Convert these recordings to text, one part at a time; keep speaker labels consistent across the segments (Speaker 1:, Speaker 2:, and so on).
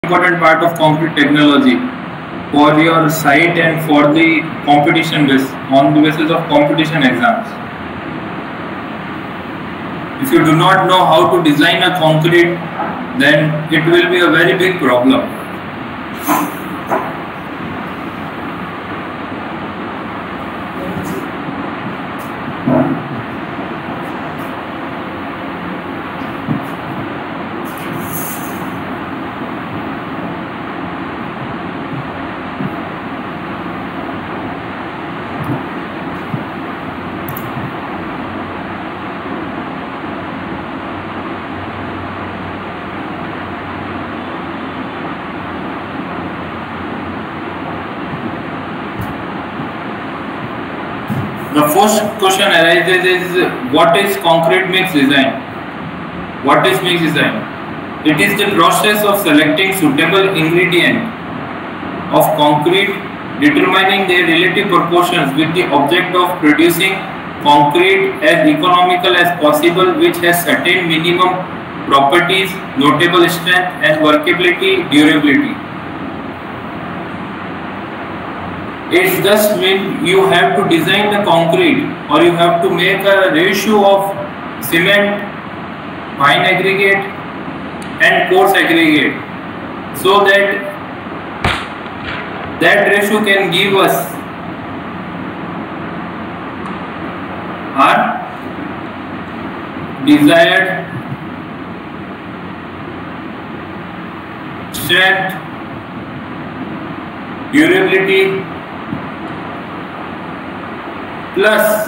Speaker 1: important part of concrete technology for your site and for the competition on the basis of competition exams. If you do not know how to design a concrete, then it will be a very big problem. The first question arises is, what is concrete mix design? What is mix design? It is the process of selecting suitable ingredient of concrete, determining their relative proportions with the object of producing concrete as economical as possible, which has certain minimum properties, notable strength and workability, durability. It just means you have to design the concrete, or you have to make a ratio of cement, fine aggregate and coarse aggregate, so that ratio can give us our desired strength, durability plus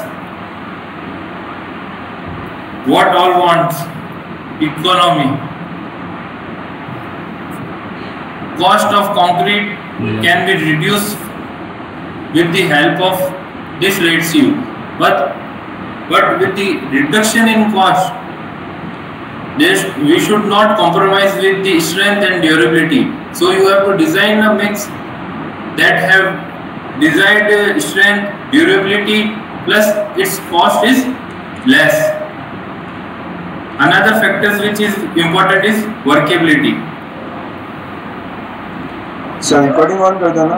Speaker 1: what all wants, economy. Cost of concrete can be reduced with the help of this ratio, but with the reduction in cost, we should not compromise with the strength and durability. So you have to design a mix that have desired strength, durability plus its cost is less. Another factor which is important is workability.
Speaker 2: So recording on कर देना.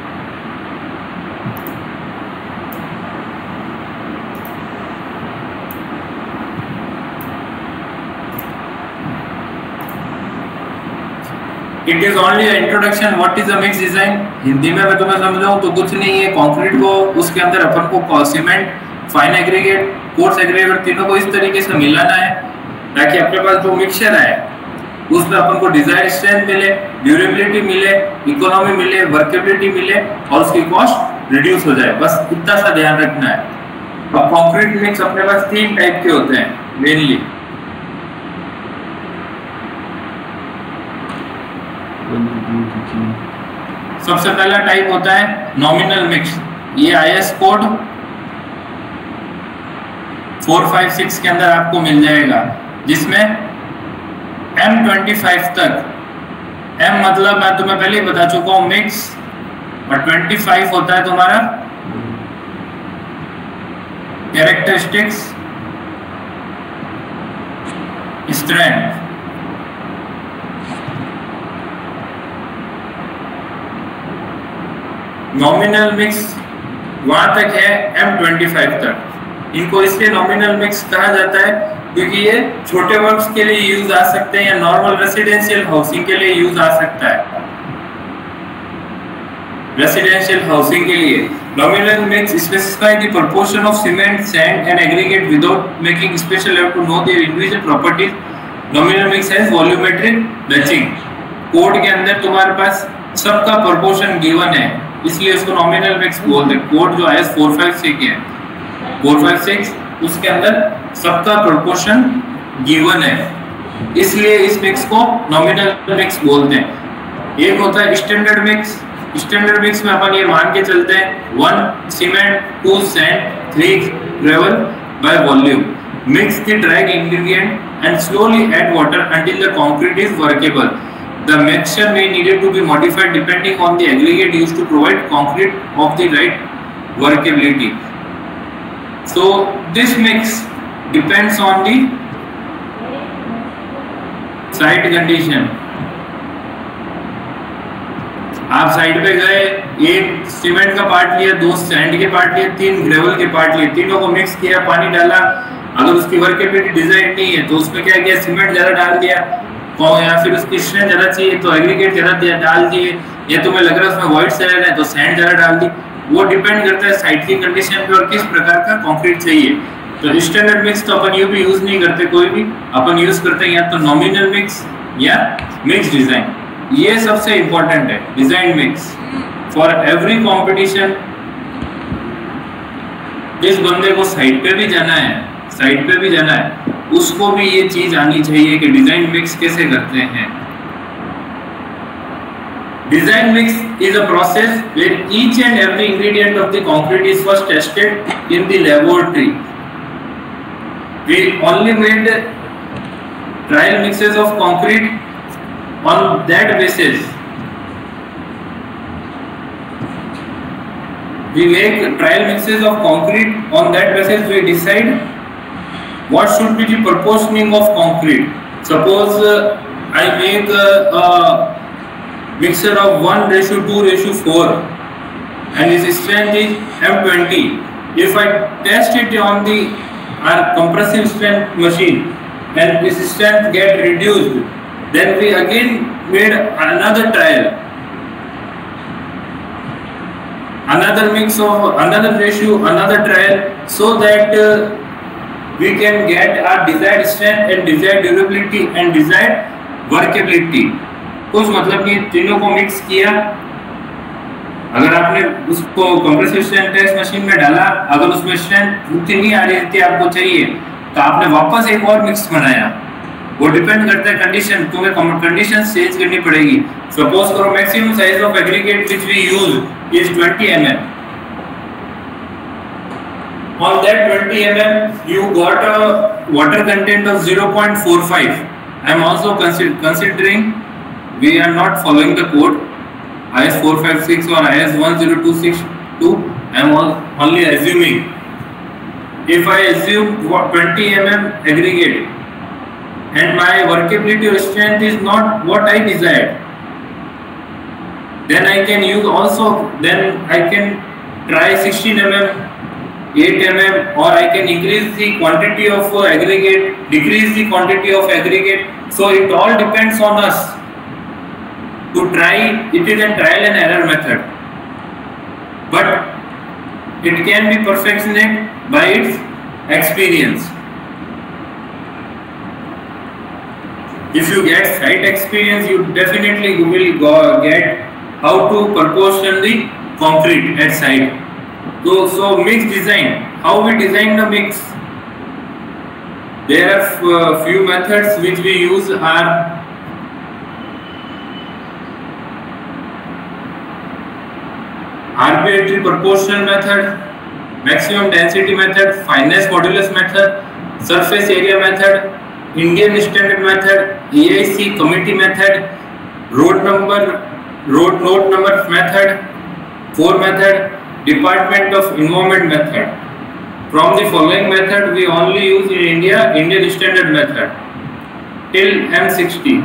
Speaker 1: It is only an introduction. What is a mix design? Hindi में मैं तुम्हें समझाऊं तो कुछ नहीं है. कंक्रीट को उसके अंदर अपन को cement, fine aggregate, coarse aggregate तीनों को इस तरीके से मिलाना है ताकि अपने पास जो मिक्सचर है उसमें अपन को डिजायर्ड स्ट्रेंथ मिले, ड्यूरेबिलिटी मिले, इकोनॉमी मिले, वर्केबिलिटी मिले और उसकी कॉस्ट रिड्यूस हो जाए. बस इतना सा ध्यान रखना है. अब कंक्रीट मिक्स अपने पास 3 टाइप के होते हैं मेनली. सबसे पहला टाइप होता है नॉमिनल मिक्स. ये आईएस कोड 456 के अंदर आपको मिल जाएगा, जिसमें M25 तक, M मतलब मैं तुम्हें पहले ही बता चुका हूं मिक्स, और 25 होता है तुम्हारा कैरेक्टरिस्टिक्स, स्ट्रेंथ. नॉमिनल मिक्स वहां तक है M25 तक. इनको इसलिए नॉमिनल मिक्स कहा जाता है क्योंकि ये छोटे वर्क्स के लिए यूज आ सकते हैं या नॉर्मल रेसिडेंशियल हाउसिंग के लिए यूज आ सकता है. रेसिडेंशियल हाउसिंग के लिए nominal mix specify the proportion of cement, sand and aggregate without making special have to know their individual properties. Nominal mix has volumetric matching. Code के अंदर तुम्हारे पास सबका प्रोपोर्शन गिवन है, इसलिए उसको नॉमिनल मिक्स बोलते हैं. कोड जो आईएस 456 है, 456 उसके अंदर सबका प्रोपोर्शन गिवन है, इसलिए इस मिक्स को नॉमिनल मिक्स बोलते हैं. एक होता है स्टैंडर्ड मिक्स. स्टैंडर्ड मिक्स में अपन ये मान के चलते हैं 1 cement, 2 sand, 3 gravel by volume. Mix the dry ingredient and slowly add water until the concrete is workable. The mixture may needed to be modified depending on the aggregate used to provide concrete of the right workability. So this mix depends on the site condition. आप site पे गए, एक cement का part लिया, दो sand के part लिए, तीन ग्रेवल के पार्ट लिए, तीनों को मिक्स किया, पानी डाला। अगर उसकी वर्केबिलिटी डिजाइन नहीं है तो उसमें क्या किया, सीमेंट ज्यादा डाल दिया, और या फिर उसकी स्ट्रेंथ ज्यादा चाहिए तो एग्रीगेट ज्यादा डाल दिए, या तुम्हें लग रहा है उसमें व्हाइट सैंड है तो सैंड ज्यादा डाल दी। वो डिपेंड करता है साइट की कंडीशन पे और किस प्रकार का कंक्रीट चाहिए। तो स्टैंडर्ड मिक्स तो अपन भी यूज नहीं करते, कोई भी अपन यूज करते हैं या तो नॉमिनल मिक्स या मिक्स डिजाइन। ये सबसे इंपॉर्टेंट है, design mix for every competition. जिस बंदे को साइट पे भी जाना है, साइट पे भी जाना है, उसको भी ये चीज आनी चाहिए कि डिजाइन मिक्स कैसे करते हैं। Design mix is a process where each and every ingredient of the concrete is first tested in the laboratory. We only made trial mixes of concrete on that basis. We make trial mixes of concrete on that basis. We decide what should be the proportioning of concrete. Suppose I make a mixture of 1:2:4 and its strength is M20. If I test it on the compressive strength machine and this strength get reduced, then we again made another trial, another mix of another ratio, another trial, so that we can get our desired strength and desired durability and desired workability. कुछ मतलब कि तीनों को mix किया। अगर आपने उसको compressive strength test machine में डाला, अगर उसमें स्ट्रेंथ उतनी नहीं आ रही थी आपको चाहिए, तो आपने वापस एक और मिक्स बनाया। वो डिपेंड करता है कंडीशन, तुम्हें कंडीशन चेंज करनी पड़ेगी। सपोज करो maximum size of aggregate which we use is 20 mm. On that 20 mm you got a water content of 0.45. I am also considering we are not following the code IS 456 or IS 10262. I am only assuming. If I assume 20 mm aggregate and my workability or strength is not what I desired, then I can use also, then I can try 16 mm, 8 mm, or I can increase the quantity of aggregate, decrease the quantity of aggregate. So it all depends on us to try. It is a trial and error method, but it can be perfected by its experience. If you get site experience, you definitely will get how to proportion the concrete at site. So mix design, how we design the mix. There are few methods which we use are arbitrary proportional method, maximum density method, fineness modulus method, surface area method, Indian standard method, EIC committee method, road note number method, 4 method, department of environment method. From the following method we only use in India Indian standard method till M60.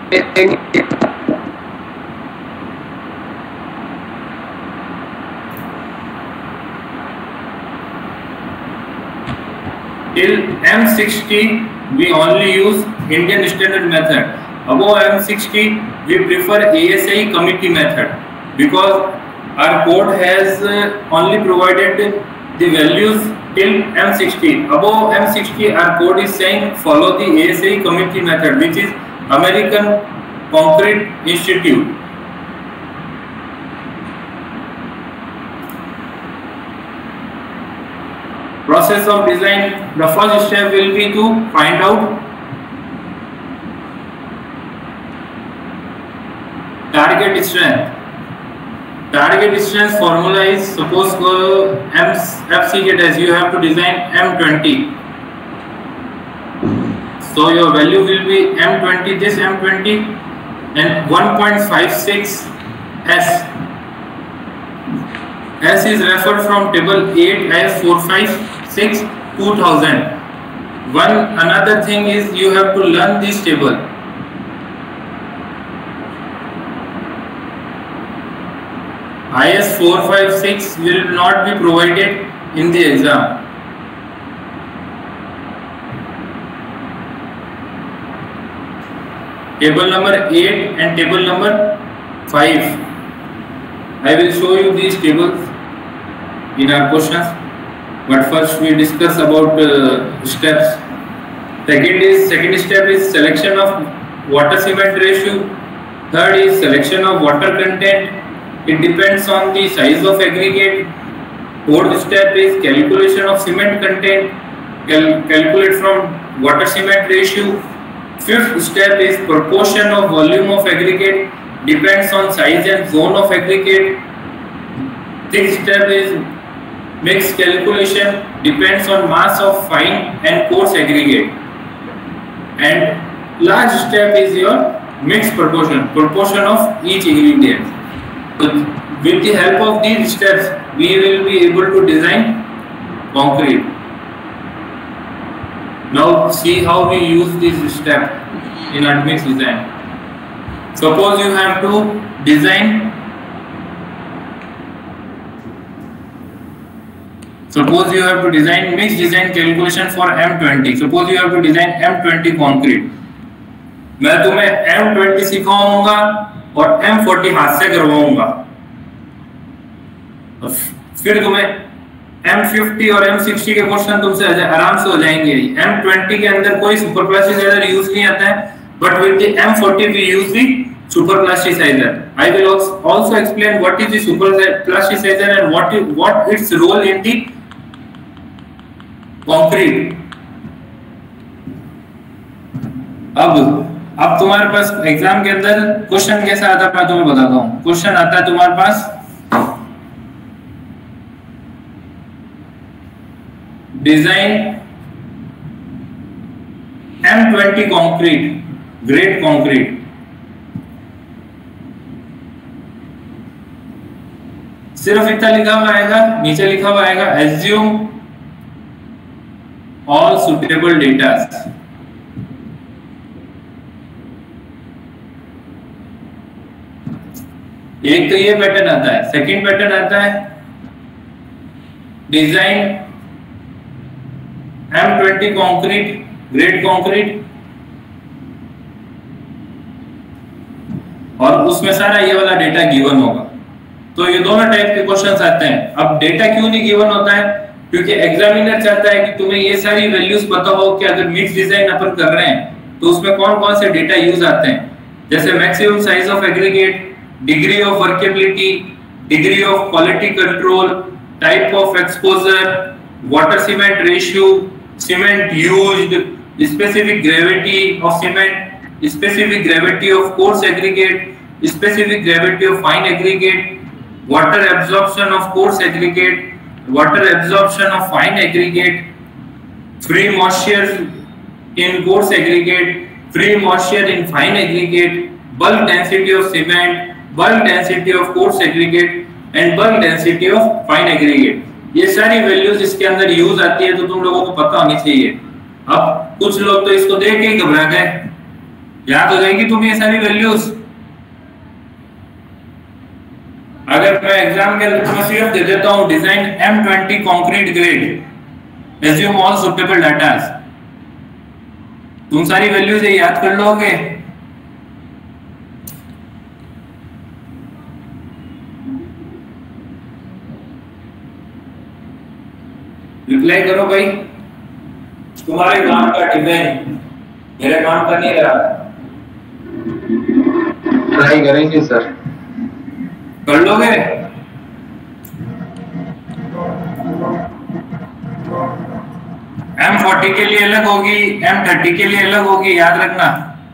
Speaker 1: Till M60 we only use Indian standard method. Above M60 we prefer ASI committee method because our code has only provided the values till M60. Above M60 our code is saying follow the ASI committee method, which is American Concrete Institute. Process of design, the first step will be to find out target strength. Target strength formula is, suppose FCG as you have to design M20. So your value will be M20, this M20 and 1.56 S. S is referred from table 8 as 456 2000. Another thing is you have to learn this table. IS 456 will not be provided in the exam. Table number 8 and table number 5. I will show you these tables in our questions. But first we discuss about steps. Second step is selection of water cement ratio. Third is selection of water content. It depends on the size of aggregate. Fourth step is calculation of cement content. Calculate from water cement ratio. Fifth step is proportion of volume of aggregate. Depends on size and zone of aggregate. Sixth step is mix calculation. Depends on mass of fine and coarse aggregate. And last step is your mix proportion of each ingredient. So with the help of these steps, we will be able to design concrete. Now see how we use this step in admix design. Suppose you have to design. Suppose you have to design mix design calculation for M20. Suppose you have to design M20 concrete. मैं तुम्हें M20 सिखाऊंगा और M40 हाथ से करवाऊंगा. फिर तुम्हें M50 और M60 के क्वेश्चन तुमसे आराम से हो जाएंगे. M20 के अंदर कोई सुपर प्लास्टिसाइजर यूज नहीं आता है, but with the M40 we use the super plasticizer. I will also explain what is the super plasticizer and what its role in the concrete. अब तुम्हारे पास एग्जाम के अंदर क्वेश्चन कैसा आता है मैं तुम्हें बताता हूँ. क्वेश्चन आता है तुम्हारे पास design M20 concrete, grade concrete. सिर्फ इतना लिखा हुआ आएगा, नीचे लिखा हुआ आएगा एज्यूम ऑल सुटेबल डेटा. एक तो ये पैटर्न आता है. सेकंड पैटर्न आता है design M20 concrete, grade concrete, और उसमें सारा ये वाला डेटा गिवन होगा. तो ये दोनों टाइप के क्वेश्चंस आते हैं. अब डेटा क्यों नहीं गिवन होता है? क्योंकि एग्जामिनर चाहता है कि तुम्हें ये सारी वैल्यूज पता हो कि अगर मिक्स डिजाइन अपन कर रहे हैं तो उसमें कौन कौन से डेटा यूज आते हैं. जैसे maximum size of aggregate, degree of workability, degree of quality control, type of exposure, water cement ratio, cement used, specific gravity of cement, specific gravity of coarse aggregate, specific gravity of fine aggregate, water absorption of coarse aggregate, water absorption of fine aggregate, free moisture in coarse aggregate, free moisture in fine aggregate, bulk density of cement, bulk density of coarse aggregate and bulk density of fine aggregate. ये सारी values इसके अंदर use आती है, तो तुम लोगों को पता होनी चाहिए. अब कुछ लोग तो इसको देख के ही घबरा गए, याद हो जाएगी तुम्हें ये सारी वैल्यूज. अगर मैं एग्जाम के अंदर सिर्फ दे देता हूँ design M20 concrete grade, assume all suitable data, तुम सारी वैल्यूज याद कर लोगे. रिप्लाई करो भाई. तुम्हारे काम का डिजाइन मेरे काम का नहीं रहा.
Speaker 2: ट्राई करेंगे सर.
Speaker 1: कर लोगे? M40 के लिए अलग होगी, M30 के लिए अलग होगी, याद रखना.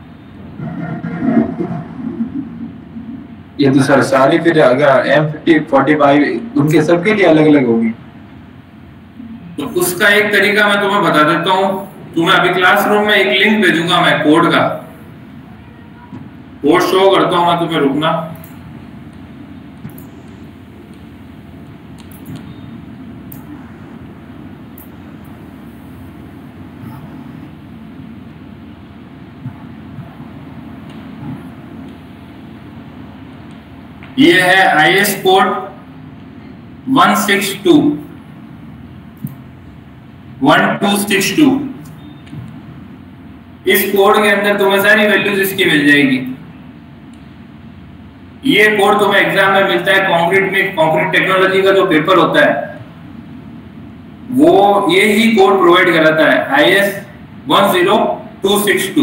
Speaker 2: ये तो सर सारी फिर अगर M50 45 उनके सबके लिए अलग अलग होगी.
Speaker 1: तो उसका एक तरीका मैं तुम्हें बता देता हूँ. तुम्हें अभी क्लासरूम में एक लिंक भेजूंगा मैं कोड का. कोड शो करता हूँ मैं तुम्हें, रुकना. ये है IS कोड 1262 इस कोड के अंदर तुम्हें सारी वैल्यूज इसकी मिल जाएगी। ये कोड तुम्हें एग्जाम में मिलता है कंक्रीट टेक्नोलॉजी का जो पेपर होता है वो ये ही कोड प्रोवाइड कराता है, IS 10262।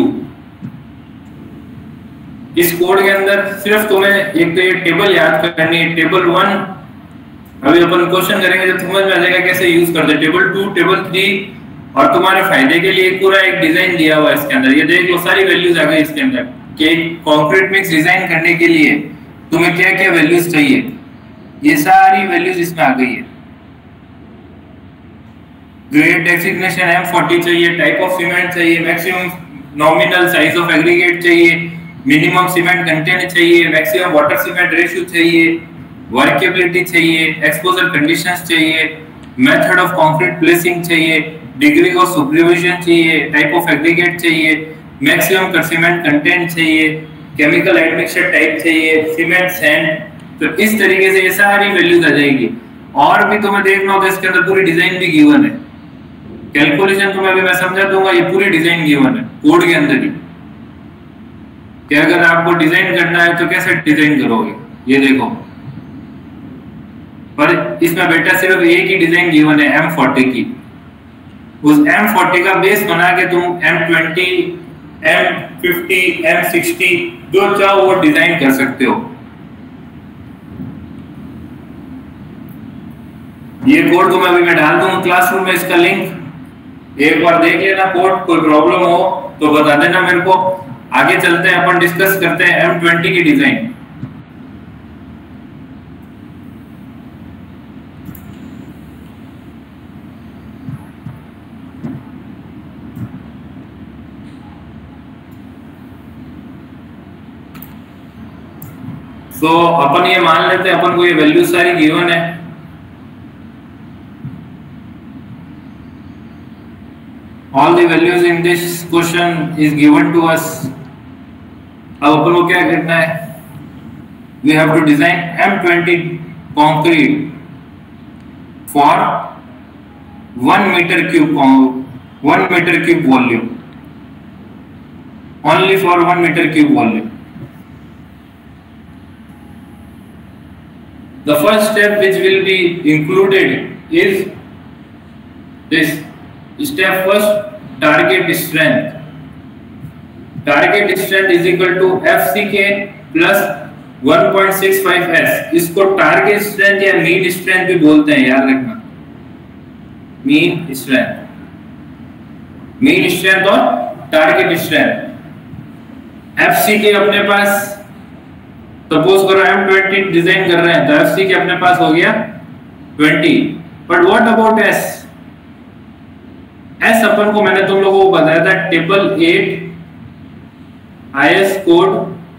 Speaker 1: इस कोड के अंदर सिर्फ तुम्हें एक तो ये टेबल याद करनी है, टेबल 1 अभी अपन क्वेश्चन करेंगे जब समझ में आ जाएगा कैसे यूज करते हैं, टेबल 2, टेबल 3, और तुम्हारे फायदे के लिए पूरा एक डिजाइन दिया हुआ है इसके अंदर। ये देख लो सारी वैल्यूज आ गई इसके अंदर कि एक कंक्रीट मिक्स डिजाइन करने के लिए तुम्हें क्या क्या वैल्यूज चाहिए, ये सारी वैल्यूज इसमें आ गई है। ग्रेड डेसिग्नेशन M40 चाहिए, टाइप ऑफ सीमेंट चाहिए, maximum nominal size of aggregate चाहिए, मिनिमम सीमेंट कंटेंट चाहिए, मैक्सिमम वाटर सीमेंट रेशियो चाहिए, वर्केबिलिटी चाहिए, एक्सपोजर कंडीशंस चाहिए, मेथड ऑफ कंक्रीट प्लेसिंग चाहिए, डिग्री ऑफ सुपरविजन चाहिए, टाइप ऑफ एग्रीगेट चाहिए, मैक्सिमम सीमेंट कंटेंट चाहिए, केमिकल एडमिक्सचर टाइप चाहिए, सीमेंट सैंड। तो इस तरीके से ये सारी वैल्यूज आ जाएगी। और भी तुम्हें देखना होगा इसके अंदर पूरी डिजाइन भी गिवन है, कैलकुलेशन तुम्हें अभी मैं समझा दूंगा, ये पूरी डिजाइन गिवन है कोड के अंदर ही कि अगर आपको डिजाइन करना है तो कैसे डिजाइन करोगे, ये देखो। पर इसमें बेटा सिर्फ एक ही डिजाइन गिवन है M40 की, उस M40 का बेस बना के तुम M20, M50, M60 जो चाहो वो डिजाइन कर सकते हो। ये कोड तुम्हें अभी मैं डाल दूंगा क्लासरूम में, इसका लिंक एक बार देख लेना कोड, कोई प्रॉब्लम हो तो बता देना मेरे को। आगे चलते हैं, अपन डिस्कस करते हैं M20 की डिजाइन। तो अपन ये मान लेते हैं अपन को ये वैल्यू सारी गिवन है। All the values in this question is given to us. अब अपन को क्या करना है, we have to design M20 concrete for 1 meter cube volume, only for 1 meter cube volume. The first step which will be included is this step first, target strength. Target strength is equal to FCK plus 1.65S. इसको target strength या mean strength भी बोलते हैं, याद रखना। Mean strength और target strength. FCK अपने पास, suppose करो M20 डिजाइन कर रहे हैं तो FCK अपने पास हो गया 20, but what about S? S अपन को मैंने तुम लोगों को बताया था टेबल 8 IS कोड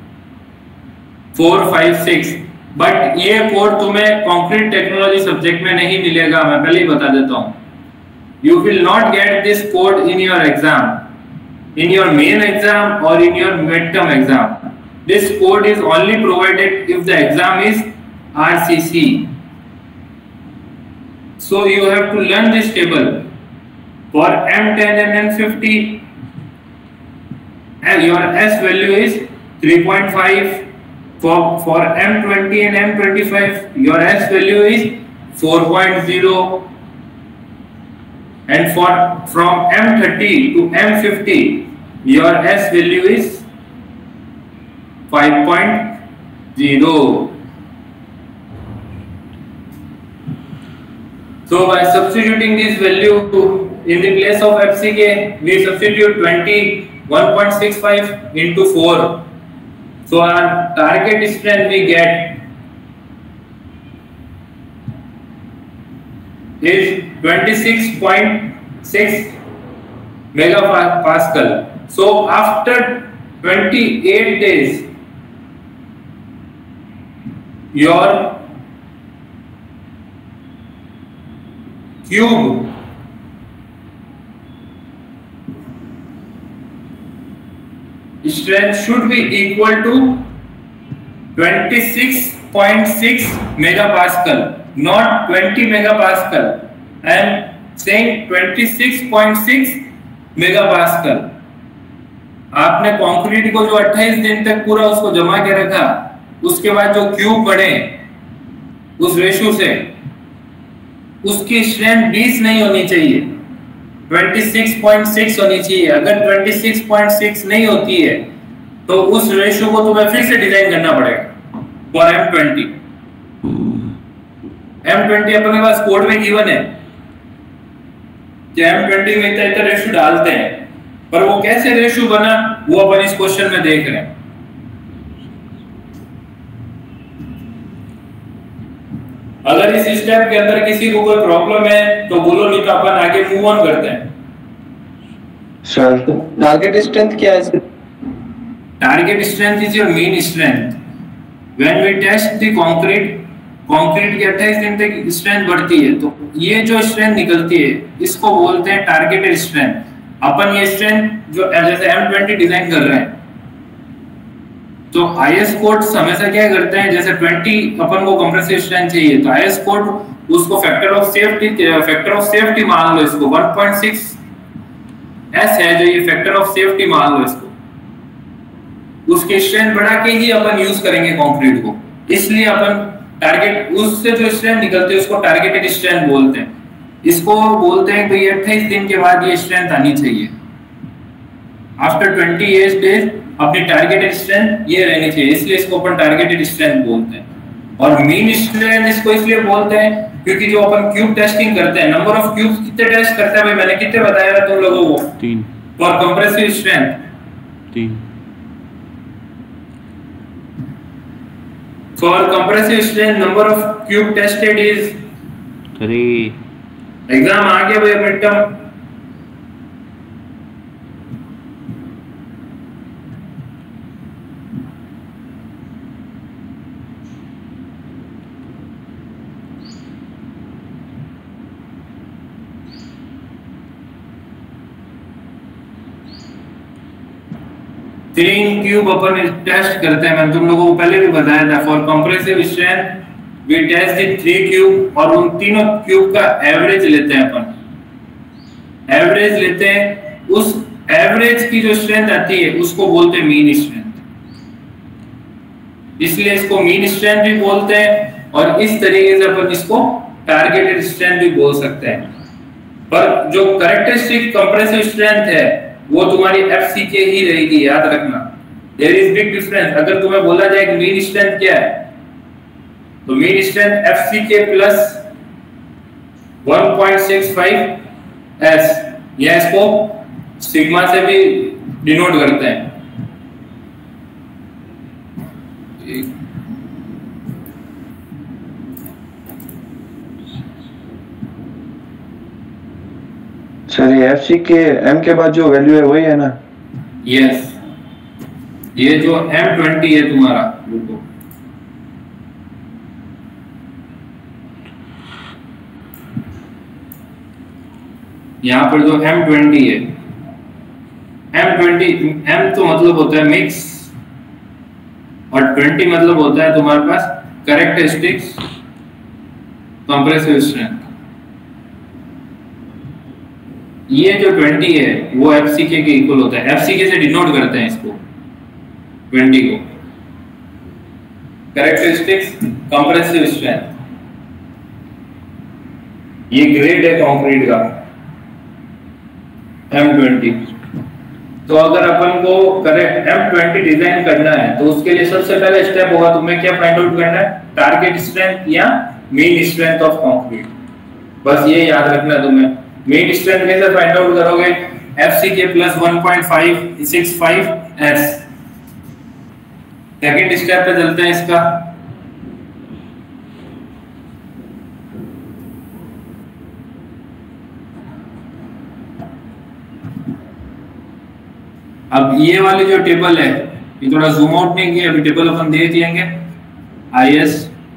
Speaker 1: 456, बट ये कोड तुम्हें कंक्रीट टेक्नोलॉजी सब्जेक्ट में नहीं मिलेगा, मैं पहले ही बता देता हूं। You will not get this code in your exam, in your main exam और in your mid term exam. This code is only provided if the exam is RCC, so you have to learn this table. For M10 and M50, and your S value is 3.5. For M20 and M25, your S value is 4.0. And from M30 to M50, your S value is 5.0. So by substituting this value in the place of FCK, we substitute 20, 1.65 into 4. So our target strength we get is 26.6 megapascal. So after 28 days, your cube strength should be equal to 26.6 megapascal. not 20 megapascal. I am saying 26.6 megapascal. आपने concrete को जो 28 दिन तक पूरा उसको जमा के रखा, उसके बाद जो क्यूब बने उस रेशो से, उसकी स्ट्रेंथ 20 नहीं होनी चाहिए, 26.6 होनी चाहिए। अगर 26.6 नहीं होती है तो उस रेशो को तुम्हें फिर से डिजाइन करना पड़ेगा फॉर M20। M20 अपने पास कोड में गिवन है कि M20 में इतना रेशो डालते हैं, पर वो कैसे रेशो बना वो अपन इस क्वेश्चन में देख रहे हैं। अगर इस स्टेप के अंदर किसी को कोई प्रॉब्लम है तो बोलो, नहीं तो अपन आगे मूव ऑन करते हैं।
Speaker 2: सर टारगेट स्ट्रेंथ क्या है?
Speaker 1: Target strength is your mean strength. When we test the concrete की 28 दिन तक स्ट्रेंथ बढ़ती है, तो ये जो स्ट्रेंथ निकलती है इसको बोलते हैं टारगेटेड स्ट्रेंथ। अपन ये स्ट्रेंथ जो जैसे M20 डिजाइन कर रहे हैं, तो IS कोड्स हमेशा क्या करते हैं, जैसे 20 अपन को कंप्रेसिव स्ट्रेंथ चाहिए तो IS कोड उसको फैक्टर ऑफ सेफ्टी मान लो, इसको 1.6 S है जो ये फैक्टर ऑफ सेफ्टी मान लो इसको, उसकी स्ट्रेंथ बढ़ा के ही अपन यूज करेंगे कंक्रीट को। इसलिए अपन टारगेट उससे जो स्ट्रेंथ निकलती है उसको टारगेटेड स्ट्रेंथ बोलते हैं। इसको बोलते हैं कि 28 दिन के बाद ये स्ट्रेंथ आनी चाहिए। आफ्टर 28 डेज अपनी टारगेटेड स्ट्रेंथ ये रहनी चाहिए, इसलिए इसको अपन टारगेटेड स्ट्रेंथ बोलते हैं। और मीन स्ट्रेंथ इसको इसलिए बोलते हैं क्योंकि जो अपन क्यूब टेस्टिंग करते हैं, नंबर ऑफ क्यूब्स कितने टेस्ट करते हैं भाई, मैंने कितने बताया था तुम लोगों को?
Speaker 3: 3
Speaker 1: for compressive strength
Speaker 3: 3
Speaker 1: for compressive strength number of cube tested is
Speaker 3: 3।
Speaker 1: Exam आ गया भाई मिड टर्म। तीन क्यूब अपन टेस्ट करते हैं, मैंने तुम लोगों को पहले भी बताया था। For compressive strength we test the 3 cube और उन तीनों क्यूब का एवरेज लेते हैं अपन, एवरेज लेते हैं। उस एवरेज की जो स्ट्रेंथ आती है उसको बोलते हैं मीन स्ट्रेंथ, इसलिए इसको मीन स्ट्रेंथ भी बोलते हैं और इस तरीके से अपन इसको टारगेटेड स्ट्रेंथ भी बोल सकते हैं। पर जो कैरेक्टरिस्टिक कंप्रेसिव स्ट्रेंथ है वो तुम्हारी FCK ही रहेगी, याद रखना। There is big difference. अगर तुम्हें बोला जाए कि मीन स्ट्रेंथ क्या है, तो mean strength FCK plus 1.65 S, या इसको सिग्मा से भी डिनोट करते हैं।
Speaker 2: सर ये FCK M के बाद जो वैल्यू है वही है ना?
Speaker 1: यस, ये जो M20 है तुम्हारा, रुको, यहाँ पर जो M20 है, M20 M तो मतलब होता है मिक्स और 20 मतलब होता है तुम्हारे पास कैरेक्टरिस्टिक्स कंप्रेसिव स्ट्रेंथ। ये जो 20 है वो FCK के इक्वल होता है, FCK से डिनोट करते हैं इसको 20 को, कैरेक्टरिस्टिक्स कंप्रेसिव स्ट्रेंथ। ये ग्रेड है कंक्रीट का M20। तो अगर अपन को करेक्ट M20 डिजाइन करना है तो उसके लिए सबसे पहला स्टेप होगा तुम्हें क्या फाइंड आउट करना है, टारगेट स्ट्रेंथ या मीन स्ट्रेंथ ऑफ कंक्रीट। बस ये याद रखना तुम्हें। मीन स्ट्रेंथ कैसे फाइंड आउट करोगे, FCK plus 1.565 S। Second step पे चलते हैं इसका। अब ये वाली जो टेबल है, ये थोड़ा जूम आउट नहीं किया, अभी टेबल अपन दे दिएंगे। IS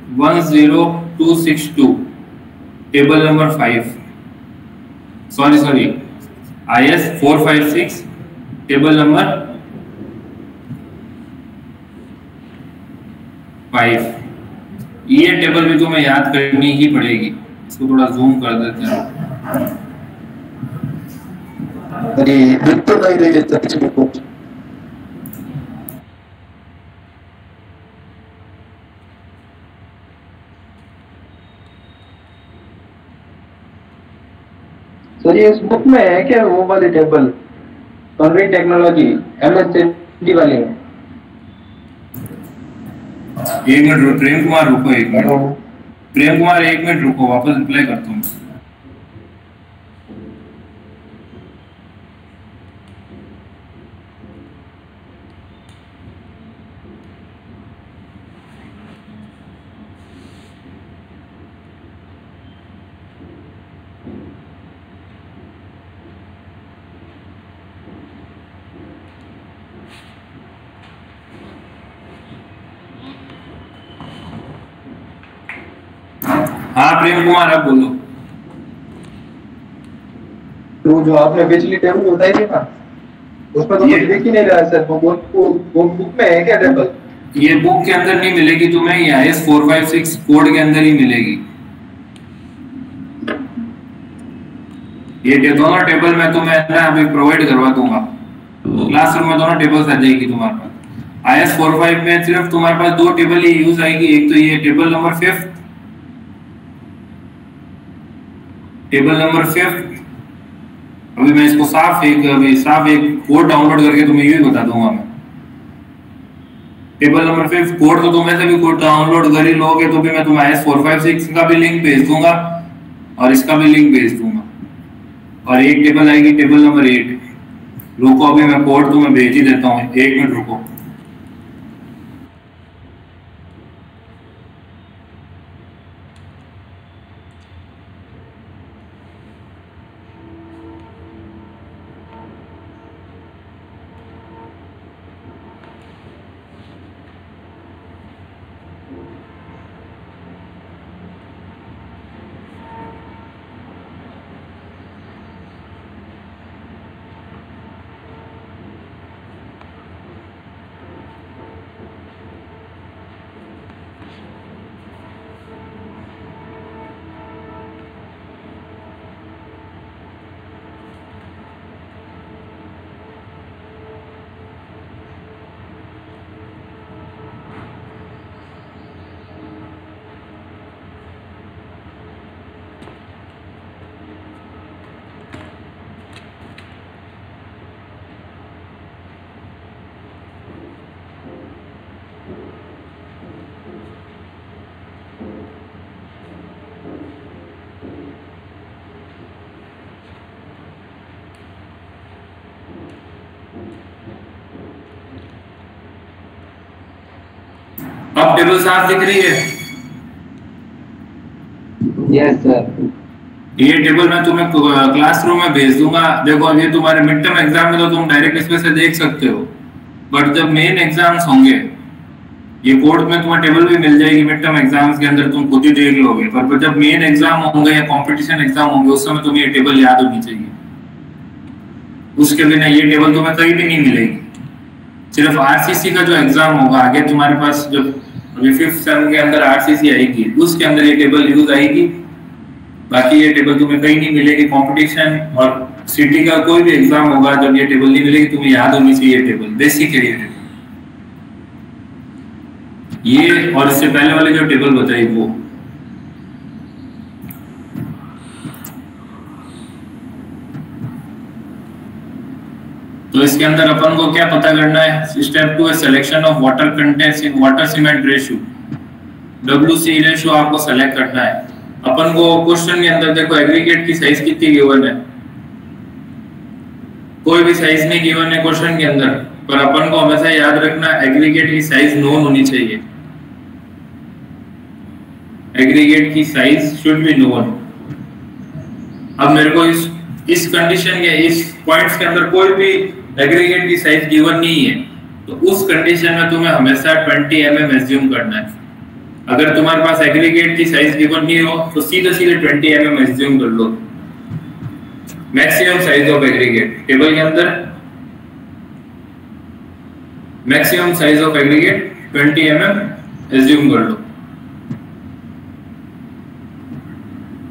Speaker 1: 10262 table number 5, sorry IS 456 table number 5। ये टेबल भी तुम्हें याद करनी ही पड़ेगी। इसको थोड़ा जूम कर देते हैं।
Speaker 2: अरे दिख तो नहीं रही है तब को। सर ये इस बुक में है क्या वो वाली टेबल कॉन्वेंट टेक्नोलॉजी MS वाली में?
Speaker 1: एक मिनट प्रेम कुमार रुको, एक मिनट प्रेम कुमार, एक मिनट रुको, वापस रिप्लाई करता हूँ। हाँ प्रेम कुमार अब बोलो।
Speaker 2: तो जो आपने पिछली टेबल बताई थी ना उसमें तो कुछ दिख ही नहीं रहा सर। वो बुक में है क्या टेबल?
Speaker 1: ये बुक के अंदर नहीं मिलेगी तुम्हें, ये IS 456 कोड के अंदर ही मिलेगी। ये दोनों टेबल मैं तुम्हें ना अभी प्रोवाइड करवा दूंगा। क्लासरूम में दोनों टेबल्स आ जाएगी तुम्हारे पास। IS 45 में सिर्फ तुम्हारे पास दो टेबल ही यूज आएगी। एक तो ये टेबल नंबर 5, टेबल नंबर 5। अभी मैं इसको साफ एक कोड डाउनलोड करके तुम्हें यही बता दूंगा मैं। टेबल नंबर 5 कोड तो तुम ऐसे भी कोड डाउनलोड कर ही लोगे, तो भी मैं तुम्हें IS 456 का भी लिंक भेज दूंगा और इसका भी लिंक भेज दूंगा। और एक टेबल आएगी टेबल नंबर 8। रुको अभी मैं कोड तुम्हें भेज ही देता हूँ, एक मिनट रुको। अब टेबल साफ दिख रही है?
Speaker 2: Yes sir.
Speaker 1: ये टेबल मैं तुम्हें क्लासरूम में भेज दूंगा। देखो अब ये तुम्हारे मिड टर्म एग्जाम में तो तुम डायरेक्ट इसमें से देख सकते हो, बट जब मेन एग्जाम्स होंगे ये कोड में तुम्हें टेबल भी मिल जाएगी। मिड टर्म एग्जाम्स के अंदर तुम खुद ही देख लोगे, पर जब मेन एग्जाम होंगे या कंपटीशन एग्जाम होंगे उस समय तुम्हें ये टेबल याद होनी चाहिए। उसके बिना ये टेबल तुम्हें कहीं भी नहीं मिलेगी। सिर्फ RCC का जो एग्जाम होगा आगे तुम्हारे पास, जो अभी 5th सेम के अंदर RCC आएगी उसके अंदर ये टेबल यूज आएगी। बाकी ये टेबल तुम्हें कहीं नहीं मिलेगी। कंपटीशन और सिटी का कोई भी एग्जाम होगा जब ये टेबल नहीं मिलेगी, तुम्हें याद होनी चाहिए टेबल, बेसिक है ये टेबल। ये और इससे पहले वाले जो टेबल बताई वो। तो इसके अंदर अपन को क्या पता करना है? स्टेप 2 है selection of water contents in water cement ratio, WC ratio आपको सेलेक्ट करना है। अपन को क्वेश्चन के अंदर देखो एग्रीगेट की साइज कितनी गिवन है, कोई भी साइज नहीं गिवन है क्वेश्चन के अंदर, पर अपन को हमेशा याद रखना एग्रीगेट की साइज नोन होनी चाहिए। एग्रीगेट की साइज शुड बी नोन। अब मेरे को इस कंडीशन के इस पॉइंट्स के अंदर कोई भी एग्रीगेट की साइज गिवन नहीं है, तो उस कंडीशन में तुम्हें हमेशा 20 mm एज्यूम करना है। अगर तुम्हारे पास एग्रीगेट की साइज गिवन नहीं हो तो सीधे 20 mm एज्यूम कर लो। Maximum size of aggregate table के अंदर maximum size of aggregate 20 mm assume कर लो।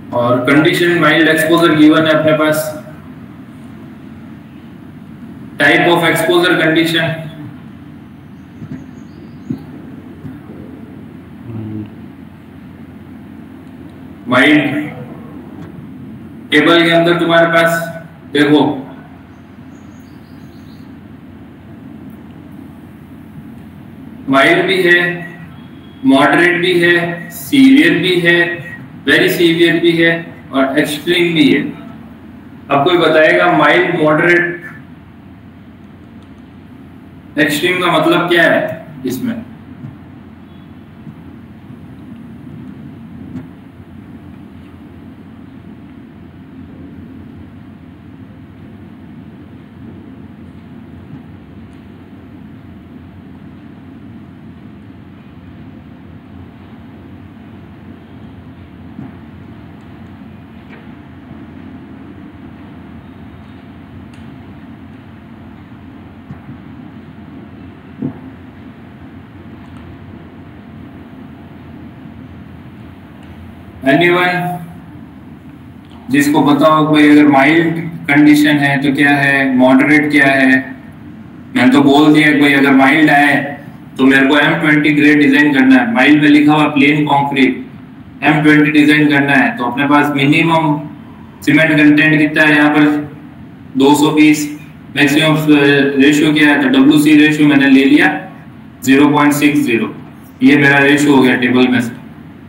Speaker 1: और कंडीशन माइल्ड एक्सपोजर गिवन है अपने पास। Type of exposure condition, mild. Table के अंदर तुम्हारे पास देखो माइल्ड भी है, मॉडरेट भी है, सीवियर भी है, वेरी सीवियर भी है और एक्सट्रीम भी है। अब कोई बताएगा माइल्ड, मॉडरेट, एक्सट्रीम का मतलब क्या है इसमें? एनीवन जिसको पता हो भाई, अगर माइल्ड कंडीशन है तो क्या है, मॉडरेट क्या है? मैंने तो बोल दिया भाई अगर माइल्ड है तो मेरे को M20 ग्रेड डिजाइन करना है। माइल्ड में लिखा हुआ प्लेन कंक्रीट, M20 डिजाइन करना है तो अपने पास मिनिमम सीमेंट कंटेंट कितना है यहाँ पर 220, मैक्सिमम रेशियो क्या है तो WC रेशियो मैंने ले लिया 0.60। ये मेरा रेशियो हो गया टेबल में से।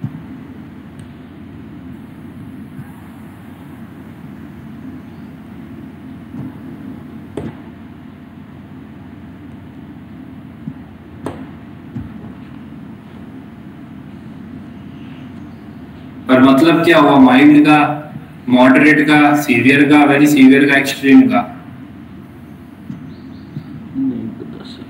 Speaker 1: पर मतलब क्या हुआ माइल्ड का, मॉडरेट का, सीवियर का, वेरी सीवियर का, एक्सट्रीम का?
Speaker 3: नहीं पता सर।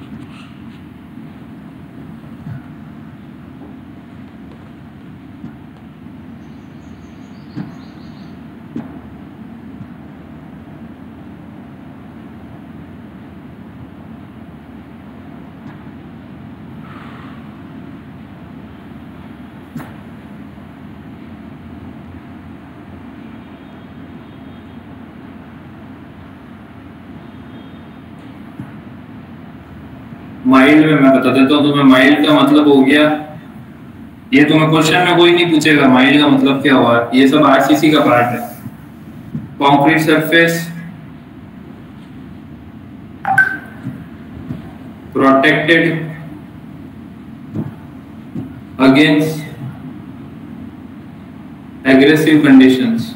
Speaker 1: माइल्ड में मैं बता देता हूँ तुम्हें। माइल्ड का मतलब हो गया, ये तुम्हें क्वेश्चन में कोई नहीं पूछेगा माइल्ड का मतलब क्या हुआ, ये सब RCC का पार्ट है। Concrete surface protected against aggressive conditions.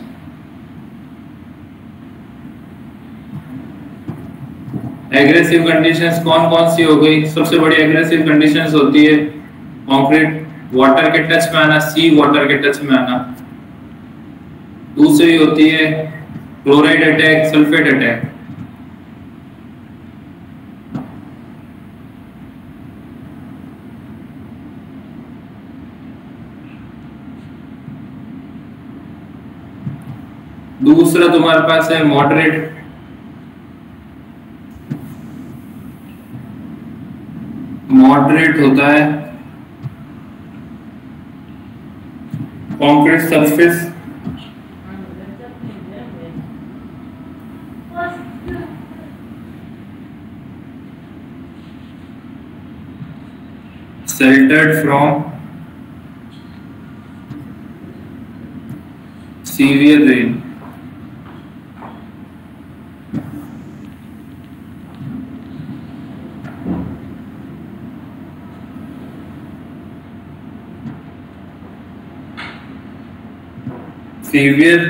Speaker 1: Aggressive conditions कौन कौन सी हो गई? सबसे बड़ी एग्रेसिव कंडीशंस होती है कंक्रीट वाटर के टच में आना, सी वाटर के टच में आना। दूसरी होती है क्लोराइड अटैक, सल्फेट अटैक। दूसरा तुम्हारे पास है मॉडरेट। मॉडरेट होता है concrete surface sheltered from severe rain. Severe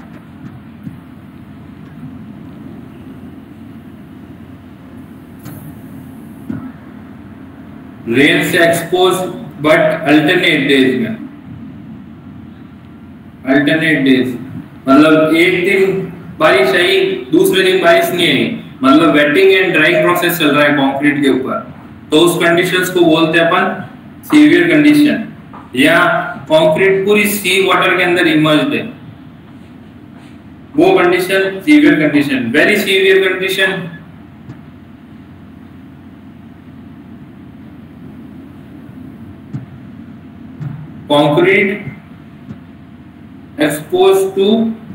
Speaker 1: rain से एक्सपोज बट अल्टरनेट डेज में। अल्टरनेट डेज मतलब एक दिन बारिश आई, दूसरे दिन बारिश नहीं आई, मतलब वेटिंग एंड ड्राइंग प्रोसेस चल रहा है कंक्रीट के ऊपर, तो उस कंडीशंस को बोलते हैं अपन सीवियर कंडीशन। या कंक्रीट पूरी सी वाटर के अंदर इमर्ज्ड है, वो condition severe condition. Very severe condition concrete exposed to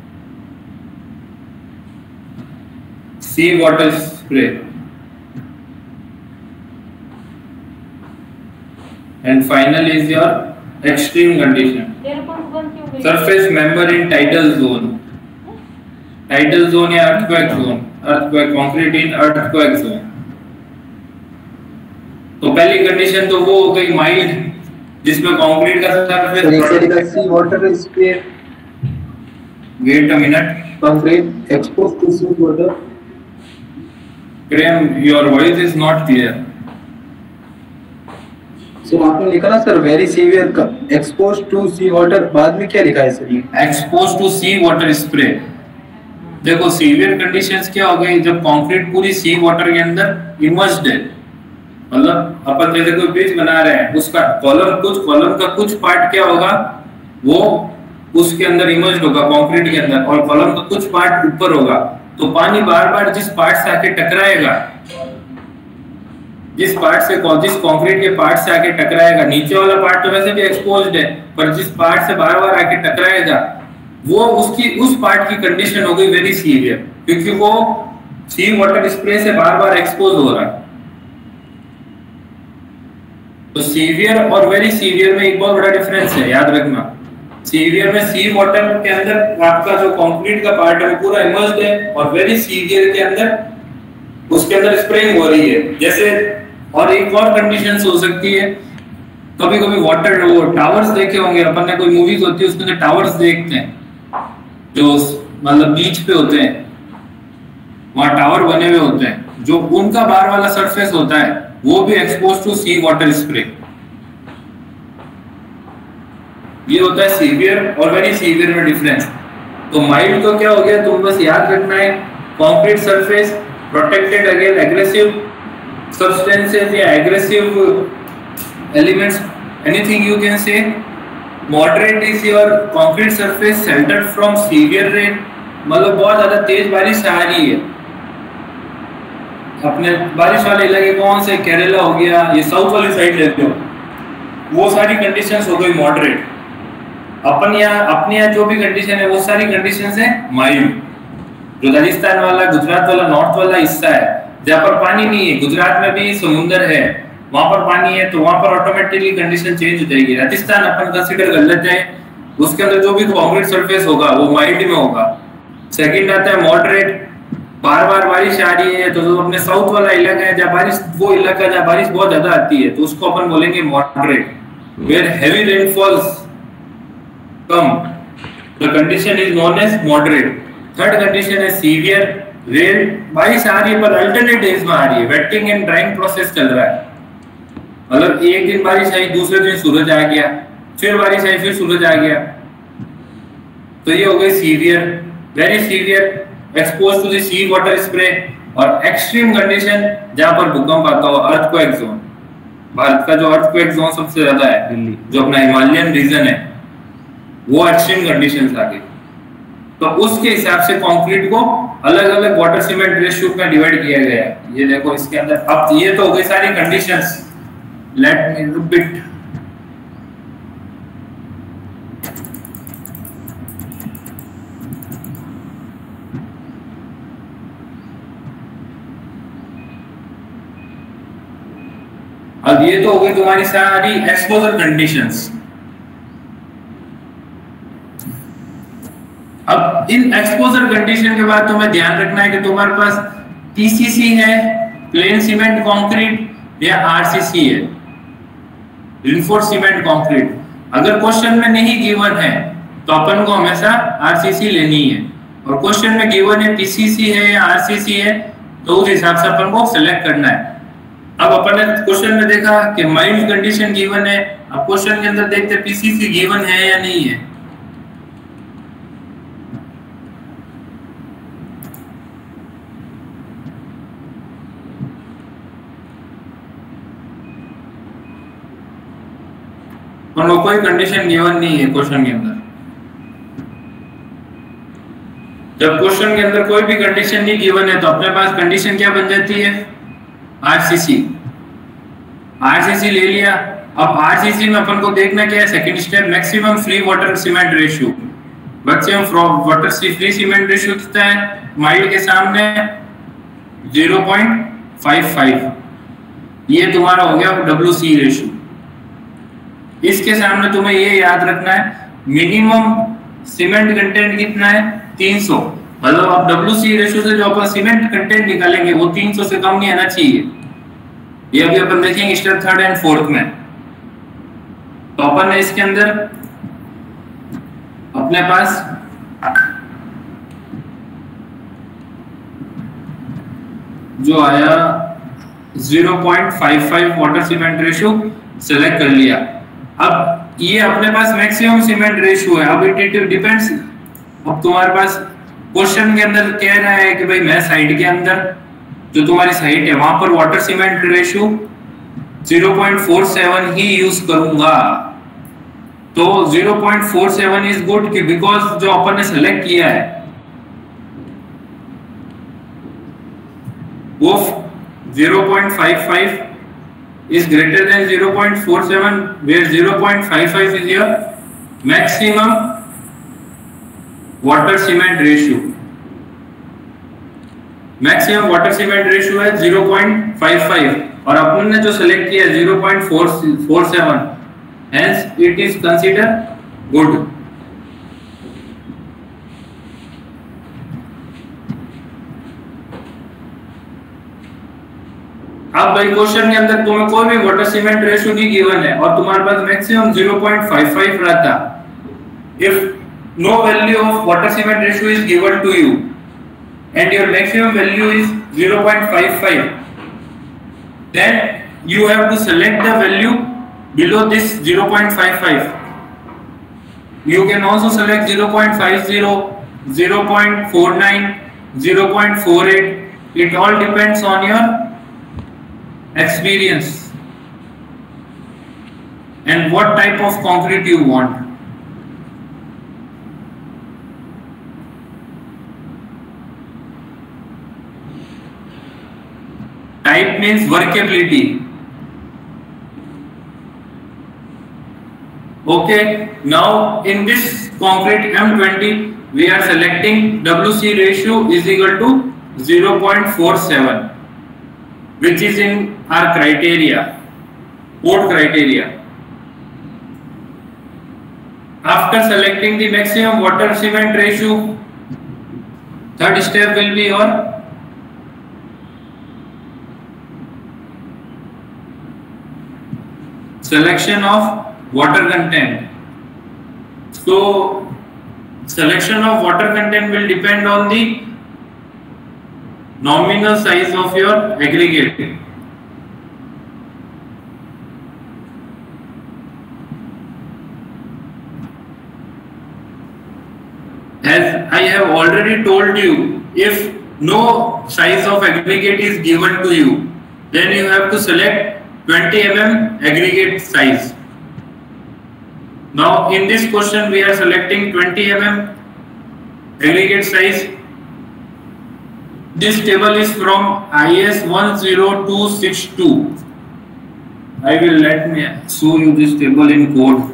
Speaker 1: sea water spray. And final is your extreme condition. Surface member in tidal zone. Tidal zone या earthquake zone. Earthquake concrete in earthquake zone. तो पहली condition तो वो हो गई mild, जिसमें concrete का surface
Speaker 2: sea water spray.
Speaker 1: Wait a minute.
Speaker 2: Concrete expose to sea water.
Speaker 1: Graham, your voice is not clear.
Speaker 2: Sir आपने लिखा ना sir very severe expose to sea water, बाद में क्या लिखा है sir?
Speaker 1: Expose to sea water spray. देखो severe conditions क्या हो गई जब कंक्रीट पूरी सी वाटर के अंदर इमर्स्ड है, मतलब अपन जैसे कोई ब्रिज बना रहे हैं, उसका कॉलम का कुछ पार्ट क्या होगा, वो उसके अंदर इमर्स्ड होगा कंक्रीट के अंदर, और कॉलम का कुछ पार्ट ऊपर होगा. तो पानी बार बार जिस पार्ट से आके टकराएगा, जिस कंक्रीट के पार्ट से आके टकराएगा, नीचे वाला पार्ट तो वैसे भी एक्सपोज्ड है, पर जिस पार्ट से बार बार आके टकराएगा वो उस पार्ट की कंडीशन हो गई वेरी सीवियर, क्योंकि वो सी वाटर स्प्रे से बार बार एक्सपोज हो रहा है. तो सीवियर और वेरी सीवियर में एक बहुत बड़ा डिफरेंस है, याद रखना. सीवियर में सी वाटर के अंदर आपका जो कंक्रीट का पार्ट है वो पूरा इमर्स्ड है, और वेरी सीवियर के अंदर उसके अंदर स्प्रेइंग हो रही है. जैसे और एक और कंडीशंस हो सकती है, कभी कभी वाटर वो टावर्स देखे होंगे अपन ने, कोई मूवीज होती है उसके अंदर टावर्स देखते हैं जो मतलब बीच पे होते हैं, वहां टावर बने हुए होते हैं, जो उनका बार वाला सरफेस होता है वो भी expose to sea water spray. ये होता है सीवियर और वेरी सीवियर में डिफरेंस. तो माइल्ड तो क्या हो गया, तुम बस याद रखना है concrete surface protected against aggressive substances या aggressive elements, anything you can say. Moderate is your concrete surface sheltered from severe rain, मतलब बहुत ज्यादा तेज बारिश आ रही है. अपने बारिश वाले इलाके कौन से, केरला हो गया, ये साउथ वाली साइड लेते हो, वो सारी कंडीशंस हो गई मॉडरेट. अपने यहाँ जो भी कंडीशन है वो सारी कंडीशंस है माइल्ड. जो राजस्थान वाला, गुजरात वाला, नॉर्थ वाला हिस्सा है जहाँ पर पानी नहीं है, गुजरात में भी समुंदर है, वहां पर पानी है, तो वहां पर ऑटोमेटिकली कंडीशन चेंज हो जाएगी. राजस्थान अपन कंसीडर कर लेते हैं, उसके अंदर जो भी कंक्रीट सरफेस होगा वो माइल्ड में होगा. सेकंड आता है मॉडरेट, बार बार बारिश आ रही है, तो जो अपने साउथ वाला इलाका है जहाँ बारिश, वो इलाका जहाँ बारिश बहुत ज्यादा आती है, तो उसको अपन बोलेंगे मॉडरेट. वेयर हेवी रेनफॉल्स कम, the condition is known as moderate. Third condition है सीवियर. रेन बारिश आ रही है पर अल्टरनेट डेज में आ रही है, वेटिंग एंड ड्राइंग प्रोसेस चल रहा है, मतलब एक दिन बारिश आई, दूसरे दिन सूरज आ गया, फिर बारिश आई, फिर सूरज आ गया. तो ये हो गई severe. Very severe expose to the sea water spray. और एक्सट्रीम कंडीशन जहां पर भूकंप आता हो, अर्थक्वेक जोन. भारत का जो अर्थक्वेक जोन सबसे ज्यादा है, जो अपना हिमालयन रीजन है, वो एक्सट्रीम कंडीशंस आ गई. तो उसके हिसाब से कंक्रीट को अलग अलग वाटर सीमेंट रेशियो में डिवाइड किया गया है. ये देखो इसके अंदर, अब ये तो हो गई सारी कंडीशंस. Let me repeat. अब ये तो हो गई तुम्हारी सारी एक्सपोजर कंडीशंस. अब इन एक्सपोजर कंडीशन के बाद तुम्हें ध्यान रखना है कि तुम्हारे पास पीसीसी है, प्लेन सीमेंट कंक्रीट, या आरसीसी है, रिइंफोर्स्ड सीमेंट कंक्रीट. अगर क्वेश्चन में नहीं गिवन है तो अपन को हमेशा आरसीसी लेनी है, और क्वेश्चन में गिवन है पीसीसी है या आरसीसी है, तो उस हिसाब से अपन को सिलेक्ट करना है. अब अपन ने क्वेश्चन में देखा कि माइल्ड कंडीशन गिवन है, अब क्वेश्चन के अंदर देखते हैं पीसीसी गिवन है या नहीं है. और वो कोई कंडीशन गिवन नहीं है क्वेश्चन के अंदर. जब क्वेश्चन के अंदर कोई भी कंडीशन नहीं गिवन है तो अपने पास कंडीशन क्या बन जाती है, आरसीसी. आरसीसी ले लिया. अब आरसीसी में अपन को देखना क्या है, second step maximum free water cement ratio. Maximum water free cement ratio कितना है माइल्ड के सामने 0.55, ये तुम्हारा हो गया WC रेशियो। इसके सामने तुम्हें ये याद रखना है मिनिमम सीमेंट कंटेंट कितना है 300, मतलब आप WC रेशियो से जो अपन सीमेंट कंटेंट निकालेंगे वो 300 से कम नहीं आना चाहिए। ये अभी अपन देखेंगे स्टेप 3rd एंड 4th में। तो अपन ने इसके अंदर अपने पास जो आया 0.55 वाटर सीमेंट रेशियो सेलेक्ट कर लिया। अब ये अपने पास मैक्सिमम सीमेंट रेशियो है। अब इट डिपेंड्स, अब तुम्हारे पास क्वेश्चन के अंदर कह रहा है कि भाई मैं साइड के अंदर जो तुम्हारी साइट है वहां पर वाटर सीमेंट रेशियो 0.47 ही यूज करूंगा। तो 0.47 इज गुड कि बिकॉज जो अपन ने सेलेक्ट किया है वो 0.55 is greater than 0.47 where 0.55 is your maximum water cement ratio। Maximum water cement ratio है 0.55 और अपन ने जो सेलेक्ट किया है 0.47, hence it is considered good। अब भाई क्वेश्चन के अंदर तुम्हें कोई भी वाटर सीमेंट रेशियो की गिवन है और तुम्हारे पास मैक्सिमम 0.55 रहता, if no value of water cement ratio is given to you and your maximum value is 0.55, then you have to select the value below this 0.55. You can also select 0.50, 0.49, 0.48. It all depends on your experience and what type of concrete you want। Type means workability। Okay, now in this concrete M20 we are selecting WC ratio is equal to 0.47, which is in our criteria, code criteria। After selecting the maximum water cement ratio, third step will be your selection of water content। So selection of water content will depend on the nominal size of your aggregate। As I have already told you, if no size of aggregate is given to you, then you have to select 20 mm aggregate size। Now in this question we are selecting 20 mm aggregate size। This table is from IS 10262। I will let me show you this table in code।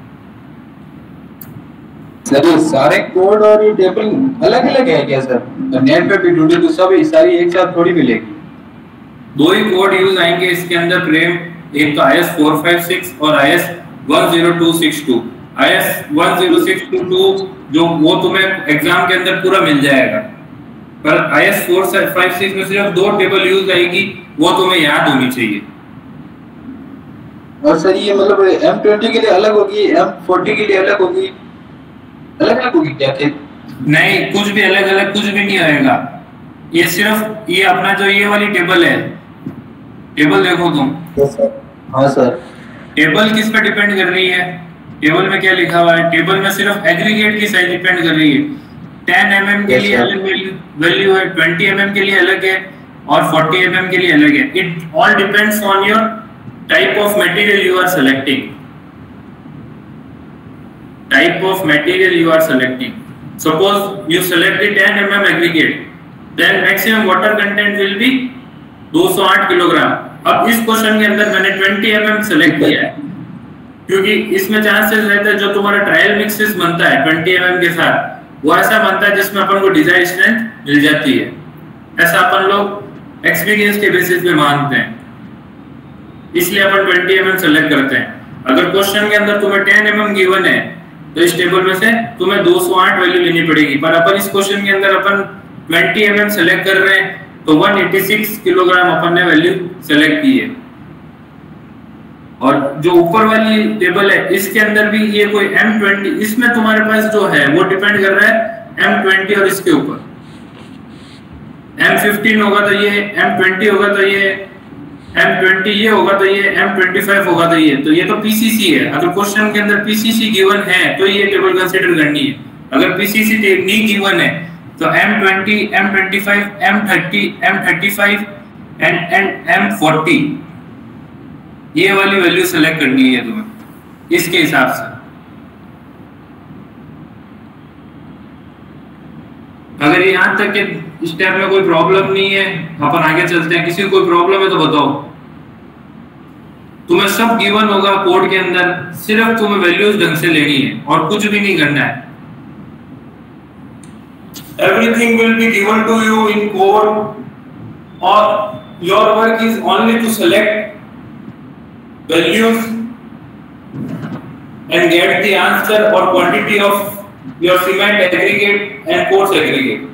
Speaker 2: Sir ये सारे code और ये table अलग अलग है क्या sir? तो net पे भी ढूंढे तो सब सारी एक साथ थोड़ी मिलेगी।
Speaker 1: दो ही कोड यूज आएंगे इसके अंदर प्रेम, एक तो IS 456 और IS 10262। IS 10622 जो वो तुम्हें एग्जाम के अंदर पूरा मिल जाएगा, पर IS 456 में सिर्फ दो टेबल यूज आएगी, वो तुम्हें याद होनी चाहिए।
Speaker 2: और सर ये मतलब M20 के लिए अलग होगी, M40 के लिए अलग होगी, अलग अलग होगी क्या?
Speaker 1: नहीं, कुछ भी अलग अलग कुछ भी नहीं आएगा। ये सिर्फ ये अपना जो ये वाली टेबल है, टेबल देखो तुम।
Speaker 2: हाँ सर।
Speaker 1: टेबल किस पे डिपेंड कर रही है? टेबल में क्या लिखा हुआ है? टेबल में सिर्फ एग्रीगेट की साइज डिपेंड कर रही है। 10 mm के लिए अलग वैल्यू है, 20 mm के लिए अलग है और 40 mm के लिए अलग है। It all depends on your type of material you are selecting. Type of material you are selecting. Suppose you select the 10 mm aggregate, then maximum water content will be 208 kilogram. अब इस question के अंदर मैंने 20 mm select किया है, क्योंकि इसमें chances रहता है जो तुम्हारा ट्रायल मिक्सेस बनता है 20 mm के साथ, वो ऐसा बनता है जिसमें अपन को डिजाइन स्ट्रेंथ मिल जाती है। ऐसा अपन लोग एक्सपीरियंस के बेसिस पे मानते हैं, इसलिए अपन 20 mm सेलेक्ट करते हैं। अगर क्वेश्चन के अंदर तुम्हें 10 mm गिवन है तो इस टेबल में से तुम्हें 208 वैल्यू लेनी पड़ेगी, पर अपन इस क्वेश्चन के अंदर अपन 20 mm सेलेक्ट कर रहे हैं तो 186 किलोग्राम अपन ने वैल्यू सेलेक्ट की है। और जो ऊपर वाली टेबल है इसके अंदर भी ये कोई M20, इसमें तुम्हारे पास जो है वो डिपेंड कर रहा है M20 और इसके ऊपर। M15 होगा तो ये, M20 होगा तो ये, M20 ये होगा तो ये, M25 होगा तो ये तो PCC है। अगर क्वेश्चन के अंदर PCC गिवन है तो ये टेबल कंसीडर करनी है। अगर PCC नहीं गिवन है तो M20, M25, M30, M35 and M40 ये वाली वैल्यू सेलेक्ट करनी है तुम्हें इसके हिसाब से। अगर यहाँ तक के स्टेप में कोई प्रॉब्लम नहीं है, अपन आगे चलते हैं। किसी को कोई प्रॉब्लम है तो बताओ। तुम्हें सब गिवन होगा कोड के अंदर, सिर्फ तुम्हें वैल्यूज ढंग से लेनी है और कुछ भी नहीं करना है। Everything will be given to you in code, or your work is only to select values and get the answer or quantity of your cement aggregate and coarse aggregate.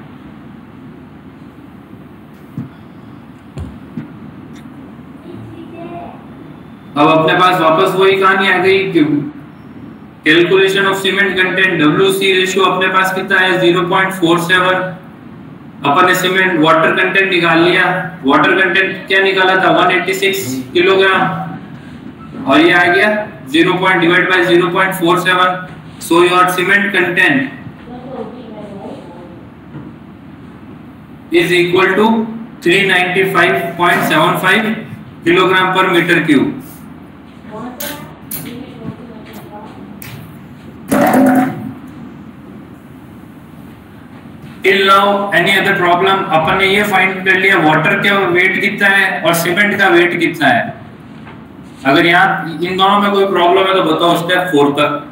Speaker 1: अब अपने पास वापस वही कहानी आ गई कि calculation of cement content WC ratio अपने पास कितना है 0.47। अपन ने सीमेंट वाटर कंटेंट निकाल लिया। वाटर कंटेंट क्या निकाला था 186 किलोग्राम और ये आ गया 0.47। So your cement content is equal to 395.75 kilogram पर meter cube. Till now any other problem? अपन ने ये फाइंड कर लिया वाटर का वेट कितना है और सीमेंट का वेट कितना है। अगर यहाँ इन दोनों में कोई प्रॉब्लम है तो बताओ स्टेप 4 तक।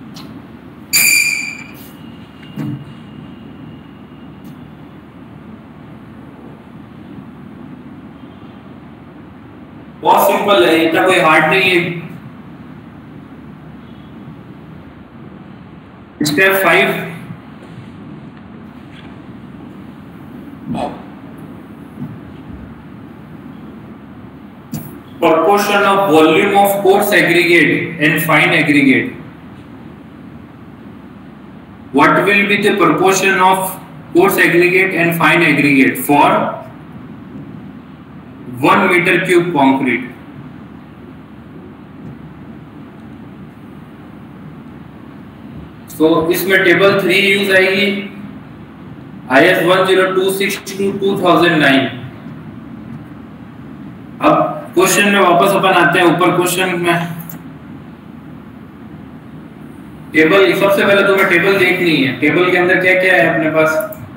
Speaker 1: बहुत सिंपल है, इतना कोई हार्ड नहीं है। Step 5 proportion of volume of coarse aggregate and fine aggregate. What will be the proportion of coarse aggregate and fine aggregate for 1 meter cube concrete? So इसमें टेबल 3 यूज आएगी IS 10262/2009। अब question में वापस अपन आते हैं। ऊपर क्वेश्चन में table, सबसे पहले तुम्हें टेबल देखनी है। टेबल के अंदर क्या क्या है अपने पास।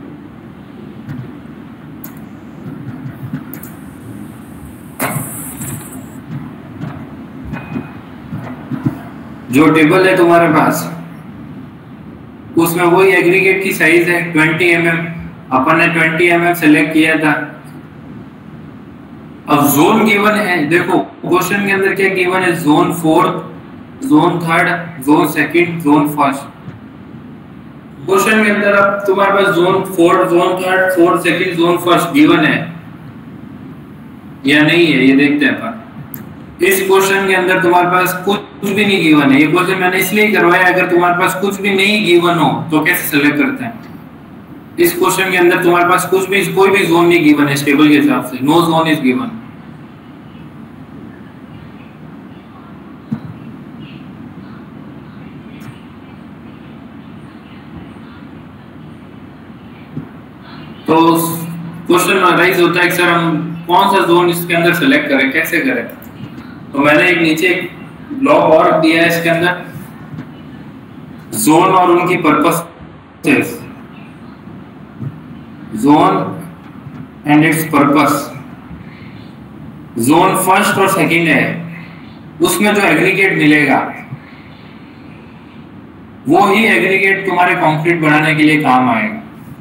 Speaker 1: जो टेबल है तुम्हारे पास उसमें वही एग्रीगेट की साइज है 20 mm। अपन ने 20 mm सेलेक्ट किया था। अब जोन गिवन है, देखो क्वेश्चन के अंदर क्या गिवन है, zone 4, zone 3, zone 2, zone 1। Question के अंदर अब तुम्हारे पास zone 4, zone 3, zone 2, zone 1 given है या नहीं है, ये देखते हैं अपन। इस क्वेश्चन के अंदर तुम्हारे पास कुछ भी नहीं गिवन है। ये क्वेश्चन मैंने इसलिए करवाया, अगर तुम्हारे पास कुछ भी नहीं गिवन हो तो कैसे सेलेक्ट करते हैं। इस क्वेश्चन के अंदर तुम्हारे पास कुछ भी, कोई भी जोन नहीं गिवन है टेबल के हिसाब से। No zone is given. तो क्वेश्चन राइज होता है कि सर हम कौन सा जोन इसके अंदर सेलेक्ट करें, कैसे करें। तो मैंने एक नीचे ब्लॉक और दिया है इसके अंदर, जोन और उनकी purpose, zone and its purpose. Zone first और सेकंड है, उसमें जो एग्रीगेट मिलेगा वो ही एग्रीगेट तुम्हारे कंक्रीट बनाने के लिए काम आएगा।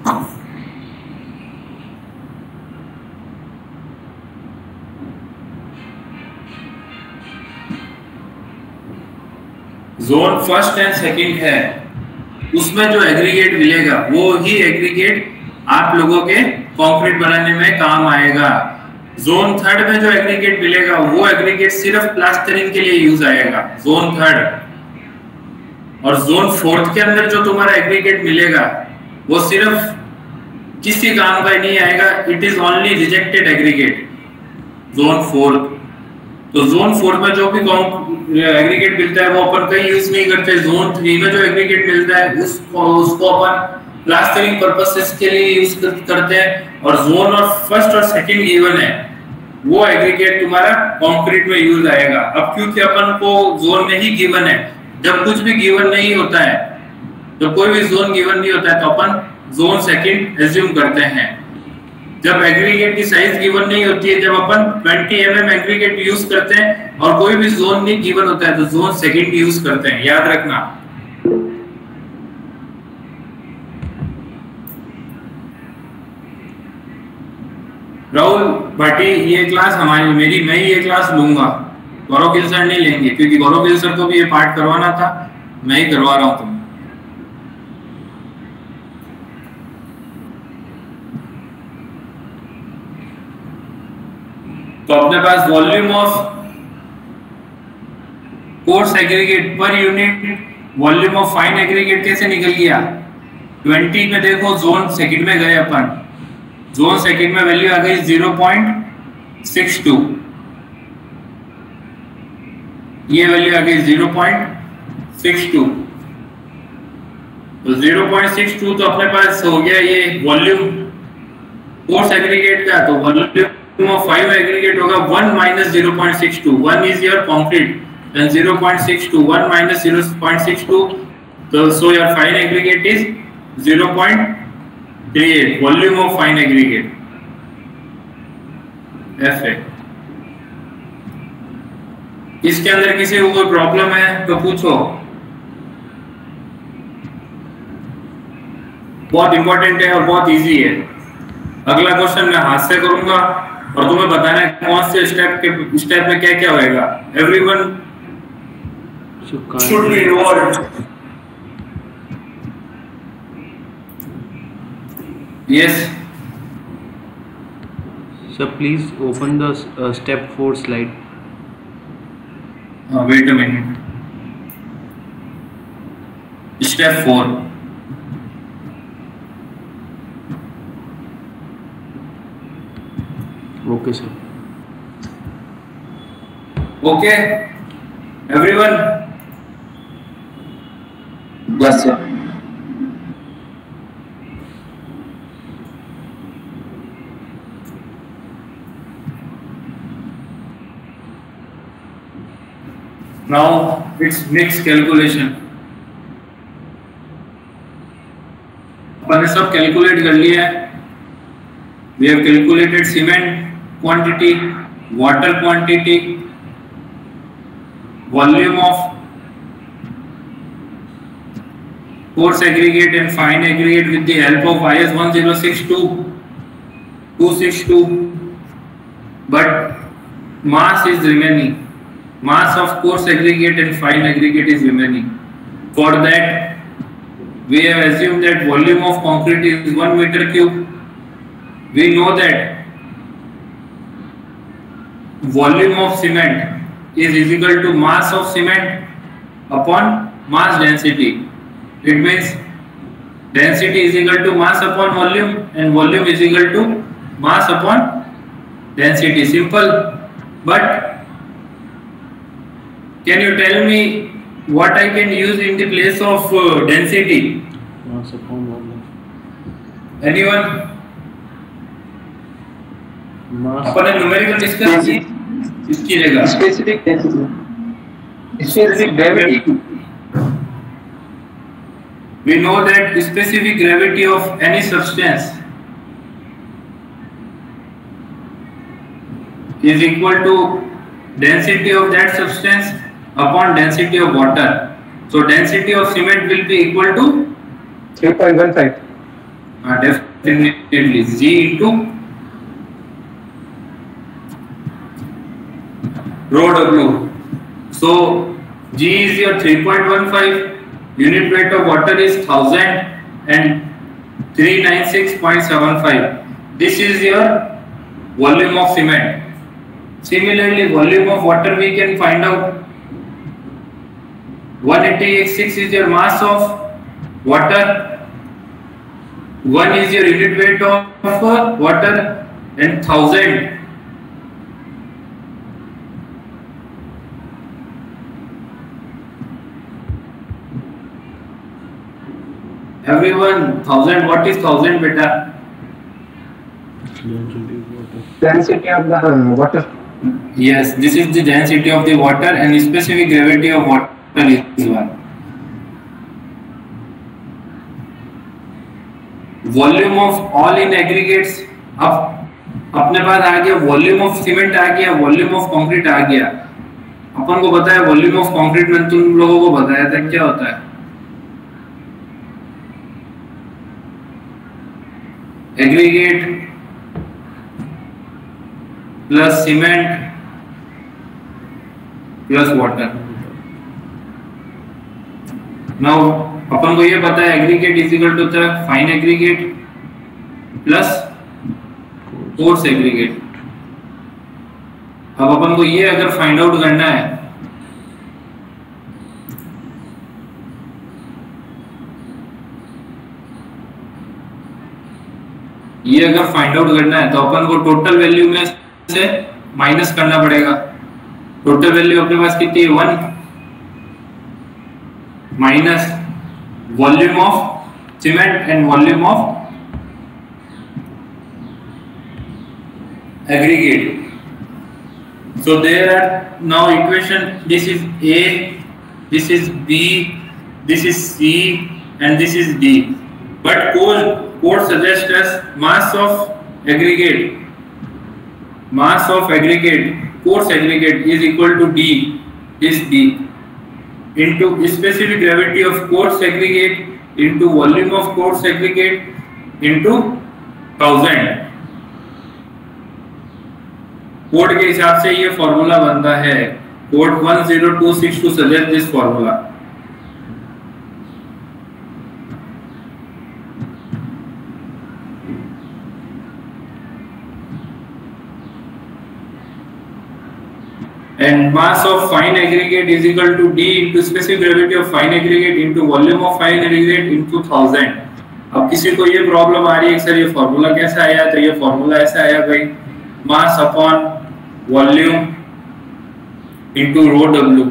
Speaker 1: जोन फर्स्ट एंड सेकंड है, उसमें जो एग्रीगेट मिलेगा वो ही एग्रीगेट आप लोगों के कंक्रीट बनाने में काम आएगा। जोन थर्ड में जो एग्रीगेट मिलेगा वो एग्रीगेट सिर्फ प्लास्टरिंग के लिए यूज आएगा, जोन थर्ड। और जोन फोर्थ के अंदर जो तुम्हारा एग्रीगेट मिलेगा वो सिर्फ किसी काम का नहीं आएगा, it is only rejected aggregate, zone fourth. तो जोन फोर्थ में जो भी एग्रीगेट मिलता है वो अपन कहीं यूज नहीं करते। जोन थ्री में जो एग्रीगेट मिलता है उसको अपन प्लास्टरिंग पर्पसेस के लिए यूज करते हैं। और जोन और फर्स्ट और सेकंड गिवन है वो एग्रीगेट तुम्हारा कंक्रीट में यूज आएगा। अब क्योंकि अपन को जोन में ही गिवन है, जब कुछ भी गिवन नहीं होता है, जब कोई भी जोन गिवन नहीं होता है तो अपन जोन सेकंड एज्यूम करते हैं। जब एग्रीगेट की साइज गिवन नहीं होती है, जब अपन 20 mm एग्रीगेट यूज करते हैं और कोई भी जोन नहीं गिवन होता है तो जोन सेकंड यूज करते हैं, याद रखना। राहुल भाटी ये क्लास हमारी मैं ही ये क्लास लूंगा, गौरव गिल सर नहीं लेंगे, क्योंकि गौरव गिल सर को भी ये पार्ट करवाना था, मैं ही करवा रहा हूं तुम्हें। तो अपने पास volume of coarse aggregate per unit, volume of fine aggregate कैसे निकल गया? 20 में देखो जोन सेकंड में गए अपन, जोन सेकंड में वैल्यू आ गई 0.62, ये वैल्यू आ गई 0.62। तो 0.62 तो अपने पास हो गया ये वॉल्यूम कोर्स एग्रीगेट का। तो वॉल्यूम ऑफ 5 एग्रीगेट होगा 1 minus 0.62, 1 is your concrete and 0.62, 1 minus 0.62, so your fine aggregate is 0.38, volume of fine aggregate Fa। इसके अंदर किसी को कोई प्रॉब्लम है तो पूछो, बहुत इंपॉर्टेंट है और बहुत इजी है। अगला क्वेश्चन मैं हाथ से करूंगा और तुम्हें बताना है कौन से स्टेप में क्या क्या होएगा। Everyone should be involved. Yes
Speaker 3: sir, please open the step 4 slide.
Speaker 1: Wait a minute, step 4।
Speaker 3: Okay sir.
Speaker 1: Okay everyone?
Speaker 2: Yes sir.
Speaker 1: Now it's next calculation। अपन ने सब कैलकुलेट कर लिया है। We have calculated cement quantity, water quantity, volume of coarse aggregate and fine aggregate with the help of IS 1062-262, but mass is remaining. Mass of coarse aggregate and fine aggregate is remaining. For that, we have assumed that volume of concrete is 1 meter cube. We know that volume of cement is equal to mass of cement upon mass density. It means density is equal to mass upon volume and volume is equal to mass upon density. Simple. But can you tell me what I can use in the place of density?
Speaker 3: Mass upon volume.
Speaker 1: Anyone?
Speaker 3: Mass.
Speaker 1: अपन ने numerical discuss की इसकी जगह
Speaker 2: specific density, specific gravity.
Speaker 1: We know that specific gravity of any substance is equal to density of that substance upon density of water. So density of cement will be equal to
Speaker 2: 3.15.
Speaker 1: Definitely G into rho W. So G is your 3.15, unit weight of water is 1000 and 396.75. This is your volume of cement. Similarly, volume of water we can find out. 180x6 is your mass of water. 1 is your unit weight of water and 1000. Everyone, 1000. What is 1000, beta?
Speaker 2: Density of the water.
Speaker 1: Yes, this is the density of the water and specific gravity of water is 1. Volume of all in aggregates. अब अपने पास आ गया volume of cement, आ गया volume of concrete, आ गया। अपन को बताया volume of concrete में तुम लोगों को बताया था क्या होता है। Aggregate plus cement plus water. Now अपन को ये पता है एग्रीगेट इज इक्वल टू होता है fine aggregate plus coarse aggregate. अब अपन को ये अगर फाइंड आउट करना है तो अपन को टोटल वैल्यू में से माइनस करना पड़ेगा। टोटल वैल्यू अपने पास कितनी है 1 minus volume of cement and volume of aggregate. So there are now equation, this is A, this is B, this is C and this is D. But code suggests us mass of aggregate, coarse aggregate is equal to D, is D into specific gravity of coarse aggregate into volume of coarse aggregate into 1000। Code के हिसाब से ये formula बनता है। Code 10262 suggest this formula. And mass of fine aggregate is equal to D into specific gravity of fine aggregate into volume of fine aggregate into 1000। अब किसी को ये प्रॉब्लम आ रही है सर ये फॉर्मूला कैसे आया, तो ये फॉर्मूला ऐसा आया भाई, mass upon volume into rho W.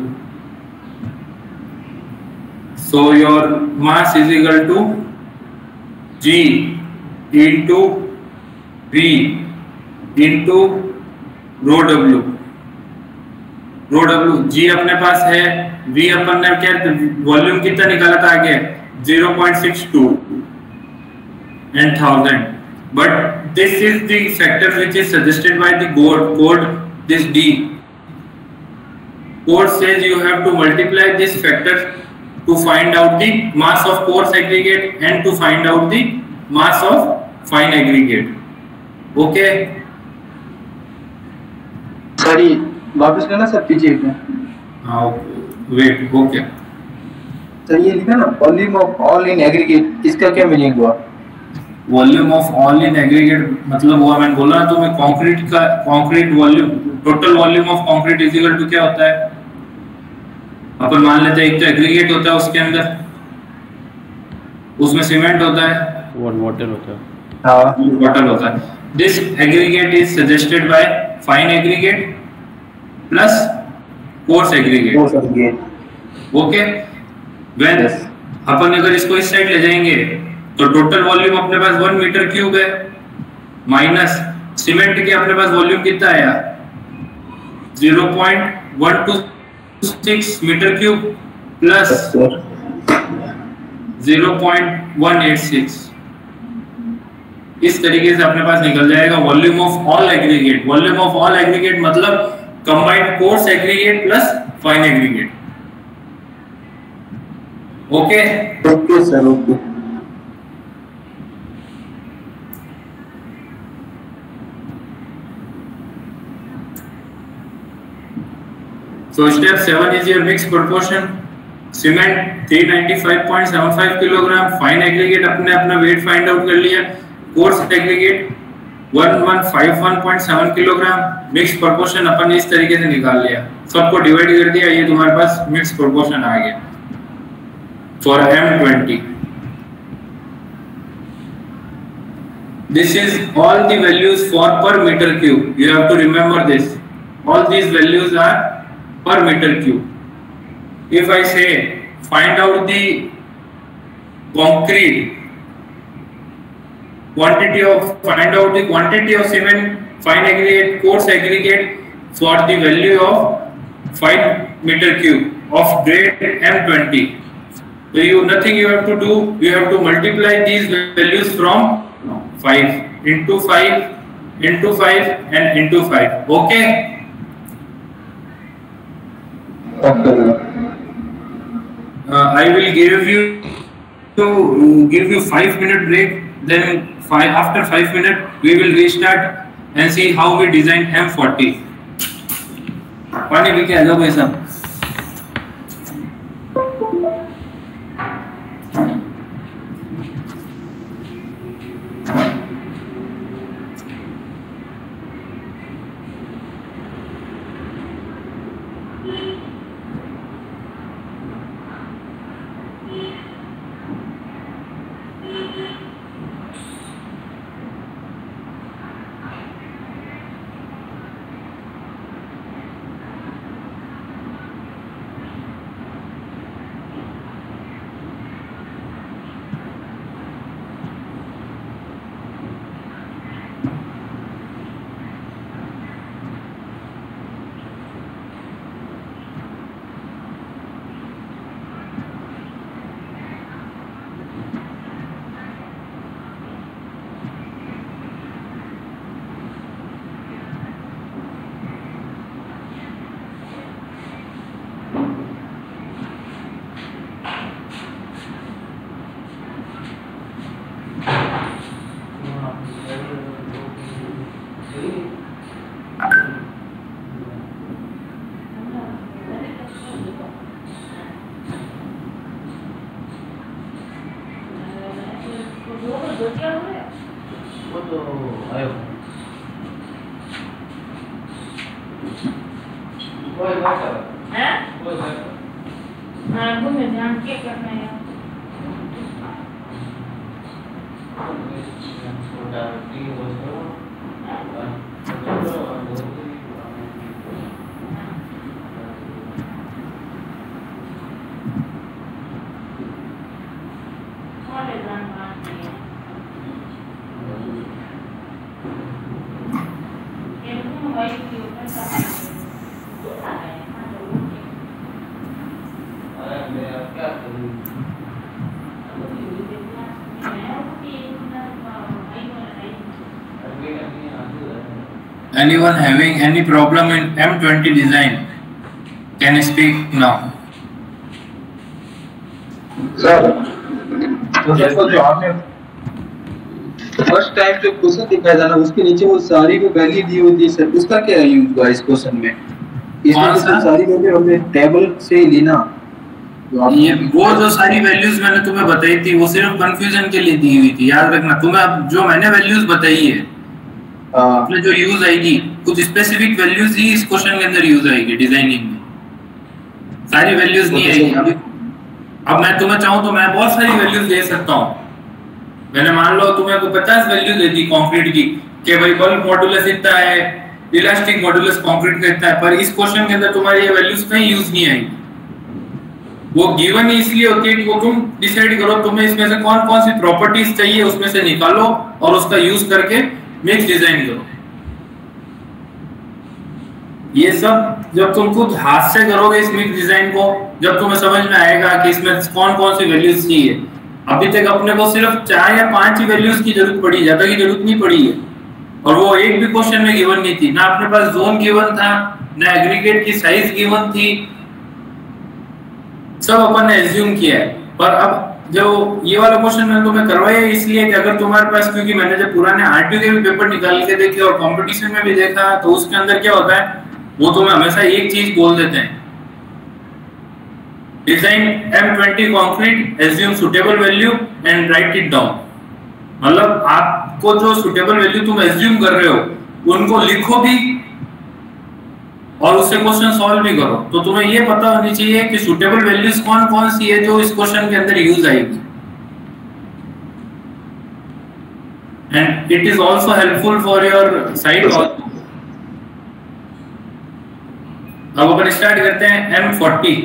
Speaker 1: So your mass is equal to G into V into rho W. rho W G अपने पास है, V अपन ने क्या वॉल्यूम कितना निकाला था आगे 0.62 and 1000. But this is the factor which is suggested by the code, this D. Code says you have to multiply this factor to find out the mass of coarse aggregate and to find out the mass of fine aggregate. Okay?
Speaker 2: Sorry वापस लेना sir पीछे एक।
Speaker 1: हाँ wait okay.
Speaker 2: Sir ये लिखा ना volume of all in aggregate, इसका क्या मीनिंग हुआ?
Speaker 1: Volume of all in aggregate मतलब हुआ, मैंने बोला ना तुम्हें concrete volume, total volume of concrete is equal to क्या होता है। अपन मान लेते हैं एक तो एग्रीगेट होता है, उसके अंदर उसमें सीमेंट होता है,
Speaker 3: वाटर होता है,
Speaker 2: हाँ
Speaker 1: वाटर होता है। This aggregate is suggested by fine aggregate plus coarse aggregate. Okay, when अपन अगर इसको इस साइड ले जाएंगे तो टोटल वॉल्यूम अपने पास 1 मीटर क्यूब है, माइनस सीमेंट के अपने पास वॉल्यूम कितना आया 0.126 मीटर क्यूब प्लस 0.186। इस तरीके से अपने पास निकल जाएगा volume of all aggregate. Volume of all aggregate मतलब combined coarse aggregate plus fine aggregate. Okay
Speaker 2: okay sir, okay.
Speaker 1: So step 7 is your mixed proportion. Cement 395.75 kilogram, fine aggregate अपने अपना वेट फाइंड आउट कर लिया, coarse aggregate 1151.7 kilogram, mix proportion अपन ने इस तरीके से निकाल लिया, सबको डिवाइड कर दिया, ये तुम्हारे पास मिक्स प्रोपोर्शन आ गया for M20. This is all the values for per meter cube. You have to remember this. All these values are per meter cube. If I say find out the concrete quantity of cement, fine aggregate, coarse aggregate for the value of 5 meter cube of grade M20. So nothing you have to do. You have to multiply these values from 5 into 5 into 5 and into 5. Okay. I will give you 5-minute break. Then after 5 minutes we will restart and see how we design M40. पानी P के आ जाओ भाई साहब. Anyone having any problem in M20 design can speak now.
Speaker 2: Sir, तो जो आपने first time जो question दिखाया था ना, उसके नीचे वो सारी जो वैल्यू दी होती है सर, उसका क्या यूज हुआ इस क्वेश्चन में? इसमें तो सारी वैल्यू हमने टेबल से ही ली ना।
Speaker 1: ये वो जो सारी वैल्यूज मैंने तुम्हें बताई थी वो सिर्फ कंफ्यूजन के लिए दी हुई थी, याद रखना। तुम्हें अब जो मैंने वैल्यूज बताई है उसमें जो यूज आएगी, कुछ स्पेसिफिक वैल्यूज ही इस क्वेश्चन के अंदर यूज आएगी डिजाइनिंग में, सारी वैल्यूज नहीं आएगी। अब मैं तुम्हें चाहूं तो मैं बहुत सारी वैल्यूज दे सकता हूं। मैंने मान लो तुम्हें को 50 वैल्यू दे दी कंक्रीट की कि भाई बल्क मॉड्यूलस इतना है, इलास्टिक मॉड्यूलस कंक्रीट का इतना है, पर इस क्वेश्चन के अंदर तुम्हारी ये वैल्यूज कहीं यूज नहीं आएगी। वो गिवन ही इसलिए होती है कि वो तुम डिसाइड करो तुम्हें इसमें से कौन कौन सी प्रॉपर्टीज चाहिए, उसमें से निकालो और उसका यूज करके मिक्स डिजाइन करो। ये सब जब तुम खुद हाथ से करोगे इस मिक्स डिजाइन को, जब तुम्हें समझ में आएगा कि इसमें कौन कौन सी वैल्यूज चाहिए। अभी तक अपने को सिर्फ 4 या 5 ही वैल्यूज की जरूरत पड़ी, ज्यादा की जरूरत नहीं पड़ी है, और वो एक भी क्वेश्चन में गिवन नहीं थी, ना अपने पास जोन गिवन था, ना एग्रीगेट की साइज गिवन थी, सब अपन ने एज्यूम किया है। पर अब जो ये वाला क्वेश्चन मैंने तुम्हें करवाया इसलिए कि अगर तुम्हारे पास, क्योंकि मैंने जब पुराने आरटीओ के भी पेपर निकाल के देखे और कंपटीशन में भी देखा, तो उसके अंदर क्या होता है, वो तुम्हें हमेशा एक चीज बोल देते हैं, design M20 concrete, assume suitable value and write it down. मतलब आपको जो सुटेबल वैल्यू तुम एज्यूम कर रहे हो उनको लिखो भी और उससे क्वेश्चन सॉल्व भी करो। तो तुम्हें ये पता होनी चाहिए कि सुटेबल वैल्यूज कौन कौन सी है जो इस क्वेश्चन के अंदर यूज आएगी। And it is also helpful for your site also. अब अपन स्टार्ट करते हैं M40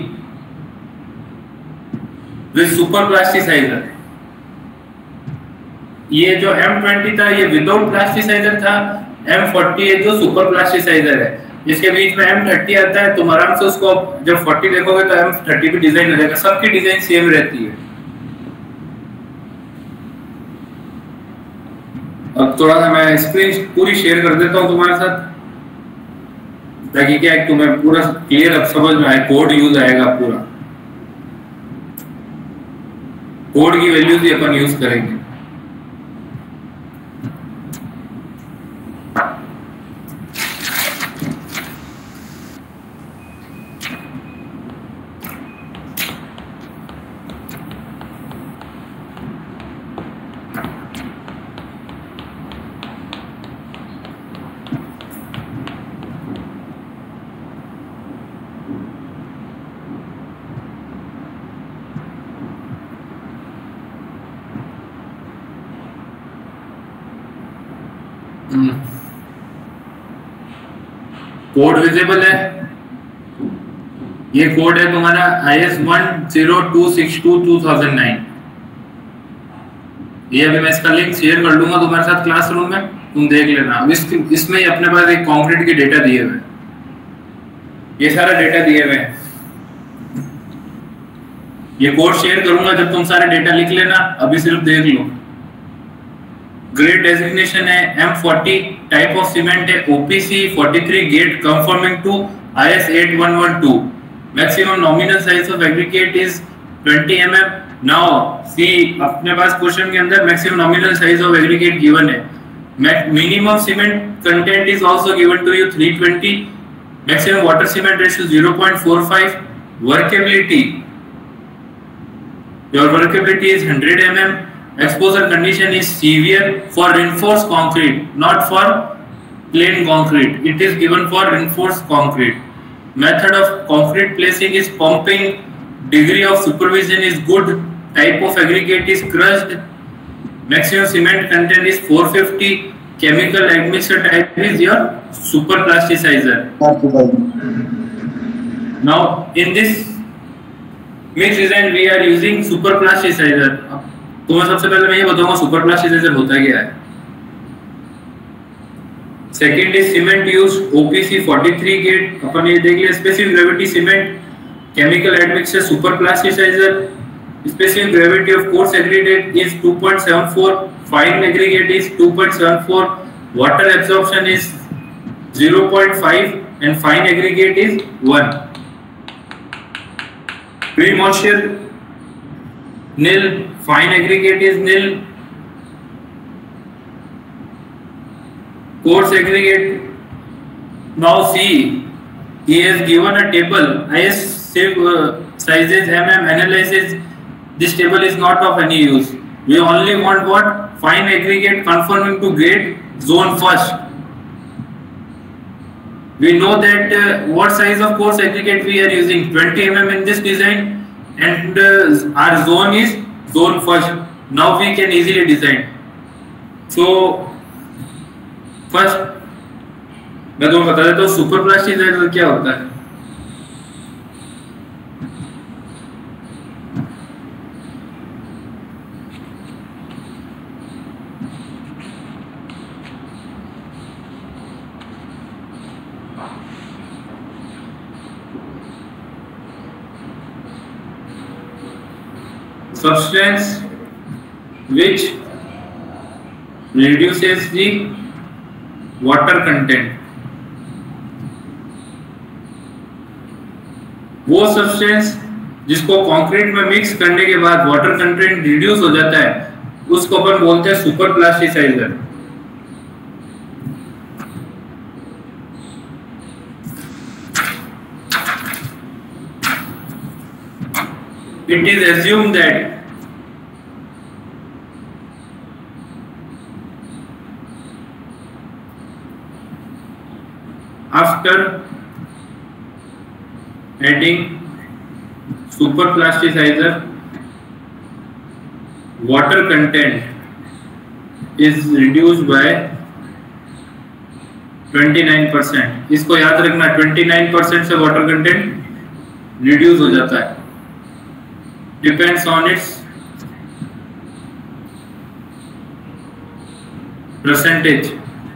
Speaker 1: विद सुपर प्लास्टिसाइजर। ये जो M20 था ये विदाउट प्लास्टिसाइजर था, M40 है जो सुपर प्लास्टिसाइजर है। इसके बीच में M30 आता है, तुम आराम से उसको जब 40 देखोगे तो M30 भी डिजाइन रहेगा, सबकी डिजाइन सेम रहती है। अब थोड़ा सा मैं स्क्रीन पूरी शेयर कर देता हूं तुम्हारे साथ, ताकि क्या है तुम्हें पूरा क्लियर अब समझ में आए, कोड यूज आएगा पूरा, कोड की वैल्यूज भी अपन यूज करेंगे। कोड विजिबल है, ये कोड है तुम्हारा IS 10262/2009। ये अभी मैं इसका लिंक शेयर कर दूंगा तुम्हारे साथ क्लासरूम में, तुम देख लेना। अब इसमें अपने पास एक कंक्रीट के डेटा दिए हुए, ये सारा डेटा दिए हुए हैं। ये कोड शेयर करूंगा जब तुम सारे डेटा लिख लेना, अभी सिर्फ देख लो। ग्रेड डेजिग्नेशन है M40, टाइप ऑफ सीमेंट है OPC 43 grade conforming to IS 8112। Maximum nominal size of aggregate is 20 mm। Now see अपने पास क्वेश्चन के अंदर maximum nominal size of aggregate given है, minimum cement content is also given to you 320, maximum water cement ratio 0.45, workability, your workability is 100 mm, exposure condition is severe for reinforced concrete, not for plain concrete, it is given for reinforced concrete. Method of concrete placing is pumping, degree of supervision is good, type of aggregate is crushed, maximum cement content is 450, chemical admixture type is your super plasticizer. Now in this mix design we are using super plasticizer। तो मैं सबसे पहले मैं ये बताऊंगा super plasticiser होता क्या है। Second is cement use OPC 43 grade, अपन ये देख लिया। Specific gravity cement, chemical admixture super plasticiser, specific gravity of coarse aggregate is 2.74, fine aggregate is 2.74, water absorption is 0.5 and fine aggregate is 1। Free moisture nil, fine aggregate is nil, coarse aggregate. Now see, he has given a table, IS sizes mm analysis. This table is not of any use. We only want what? Fine aggregate conforming to grade zone first. We know that what size of coarse aggregate we are using, 20 mm in this design, and our zone is zone first. Now we can easily design. So first मैं तुम्हें बता देता हूँ super plasticiser क्या होता है। Substance which reduces the water content, वो substance जिसको कंक्रीट में मिक्स करने के बाद वाटर कंटेंट रिड्यूस हो जाता है, उसको अपन बोलते हैं super plasticiser. It is assumed that after adding super plasticizer, water content is reduced by 29%। इसको याद रखना, 29% से वाटर कंटेंट रिड्यूस हो जाता है। Depends on its percentage।